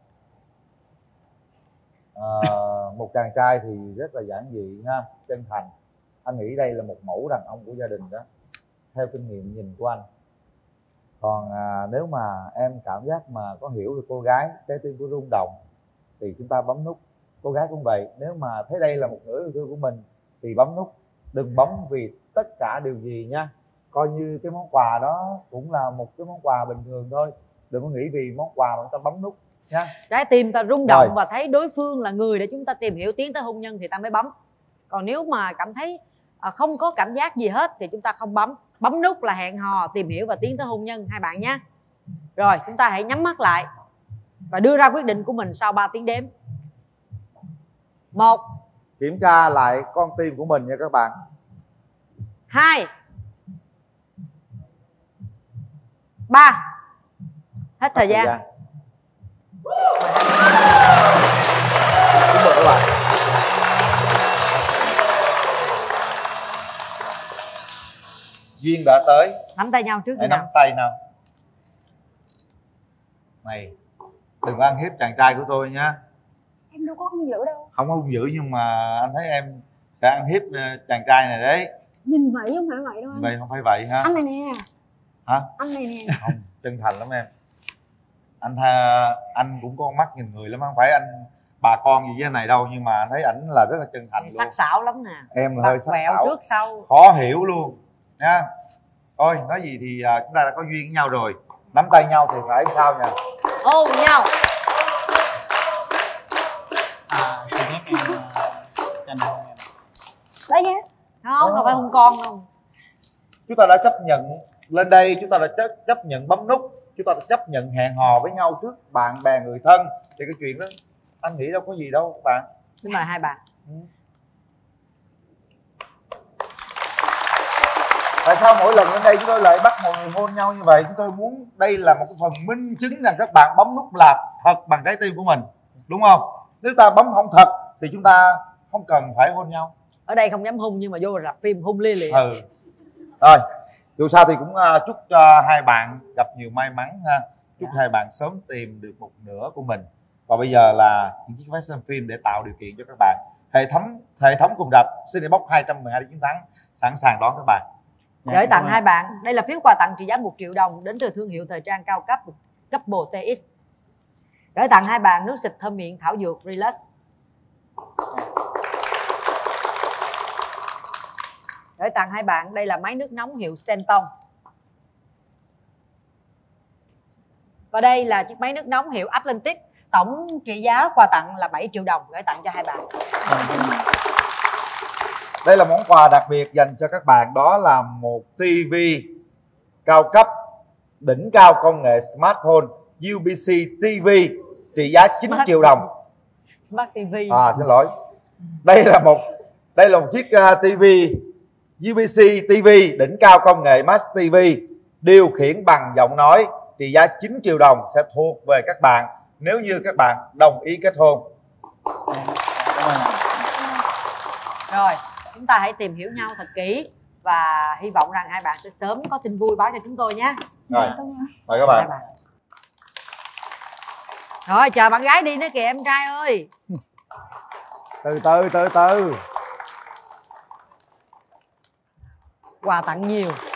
Một chàng trai thì rất là giản dị ha, chân thành. Anh nghĩ đây là một mẫu đàn ông của gia đình đó, theo kinh nghiệm nhìn của anh. Còn nếu mà em cảm giác mà có hiểu được cô gái, trái tim của rung động, thì chúng ta bấm nút. Cô gái cũng vậy, nếu mà thấy đây là một nửa yêu thương của mình thì bấm nút. Đừng bấm vì tất cả điều gì nha. Coi như cái món quà đó cũng là một cái món quà bình thường thôi. Đừng có nghĩ vì món quà mà chúng ta bấm nút nha. Trái tim ta rung động và thấy đối phương là người để chúng ta tìm hiểu, tiến tới hôn nhân thì ta mới bấm. Còn nếu mà cảm thấy không có cảm giác gì hết thì chúng ta không bấm. Bấm nút là hẹn hò, tìm hiểu và tiến tới hôn nhân hai bạn nhé. Rồi chúng ta hãy nhắm mắt lại và đưa ra quyết định của mình sau 3 tiếng đếm. 1. Kiểm tra lại con tim của mình nha các bạn. 2. 3. Hết thời gian. Chúc mừng các bạn. Duyên đã tới. Nắm tay nhau trước. Hãy nắm tay nào. Này, đừng có ăn hiếp chàng trai của tôi nha. Em đâu có hung dữ đâu. Không hung dữ, nhưng mà anh thấy em sẽ ăn hiếp chàng trai này đấy. Nhìn vậy không phải vậy đâu anh. Vậy không phải vậy ha. Anh này nè. Hả? Anh này nè. Không, chân thành lắm em. Anh cũng có mắt nhìn người lắm, không phải anh bà con gì với anh này đâu, nhưng mà anh thấy ảnh là rất là chân thành luôn. Sắc sảo lắm nè. Em là hơi sắc sảo, trước sau, khó hiểu luôn nha. Thôi nói gì thì chúng ta đã có duyên với nhau rồi, nắm tay nhau thì phải sao nha, ôm nhau. Đấy nhé. Không, đâu phải hôn con đâu. Chúng ta đã chấp nhận lên đây, chúng ta đã chấp nhận bấm nút, chúng ta đã chấp nhận hẹn hò với nhau trước bạn bè người thân, thì cái chuyện đó anh nghĩ đâu có gì đâu các bạn. Xin mời hai bạn. Tại sao mỗi lần lên đây chúng tôi lại bắt mọi người hôn nhau như vậy? Chúng tôi muốn đây là một cái phần minh chứng rằng các bạn bấm nút là thật bằng trái tim của mình, đúng không? Nếu ta bấm không thật thì chúng ta không cần phải hôn nhau. Ở đây không dám hôn nhưng mà vô rạp phim hôn lia lịa. Rồi dù sao thì cũng chúc cho hai bạn gặp nhiều may mắn ha. Chúc hai bạn sớm tìm được một nửa của mình. Và bây giờ là những chiếc vé xem phim để tạo điều kiện cho các bạn. Hệ thống cùng rạp Cinebox 212 chiến thắng sẵn sàng đón các bạn. Gửi tặng hai bạn. Đây là phiếu quà tặng trị giá 1 triệu đồng đến từ thương hiệu thời trang cao cấp Couple TX. Gửi tặng hai bạn nước xịt thơm miệng thảo dược Relax. Gửi tặng hai bạn đây là máy nước nóng hiệu Senton. Và đây là chiếc máy nước nóng hiệu Atlantic. Tổng trị giá quà tặng là 7 triệu đồng gửi tặng cho hai bạn. Đây là món quà đặc biệt dành cho các bạn, đó là một TV cao cấp đỉnh cao công nghệ smartphone UBC TV trị giá 9 triệu đồng. Smart TV. Xin lỗi. Đây là một chiếc TV UBC TV đỉnh cao công nghệ Max TV điều khiển bằng giọng nói trị giá 9 triệu đồng sẽ thuộc về các bạn nếu như các bạn đồng ý kết hôn. Rồi, chúng ta hãy tìm hiểu nhau thật kỹ và hy vọng rằng hai bạn sẽ sớm có tin vui báo cho chúng tôi nhé. Rồi, mời các bạn. Rồi, chờ bạn gái đi nữa kìa em trai ơi. Từ từ. Quà tặng nhiều.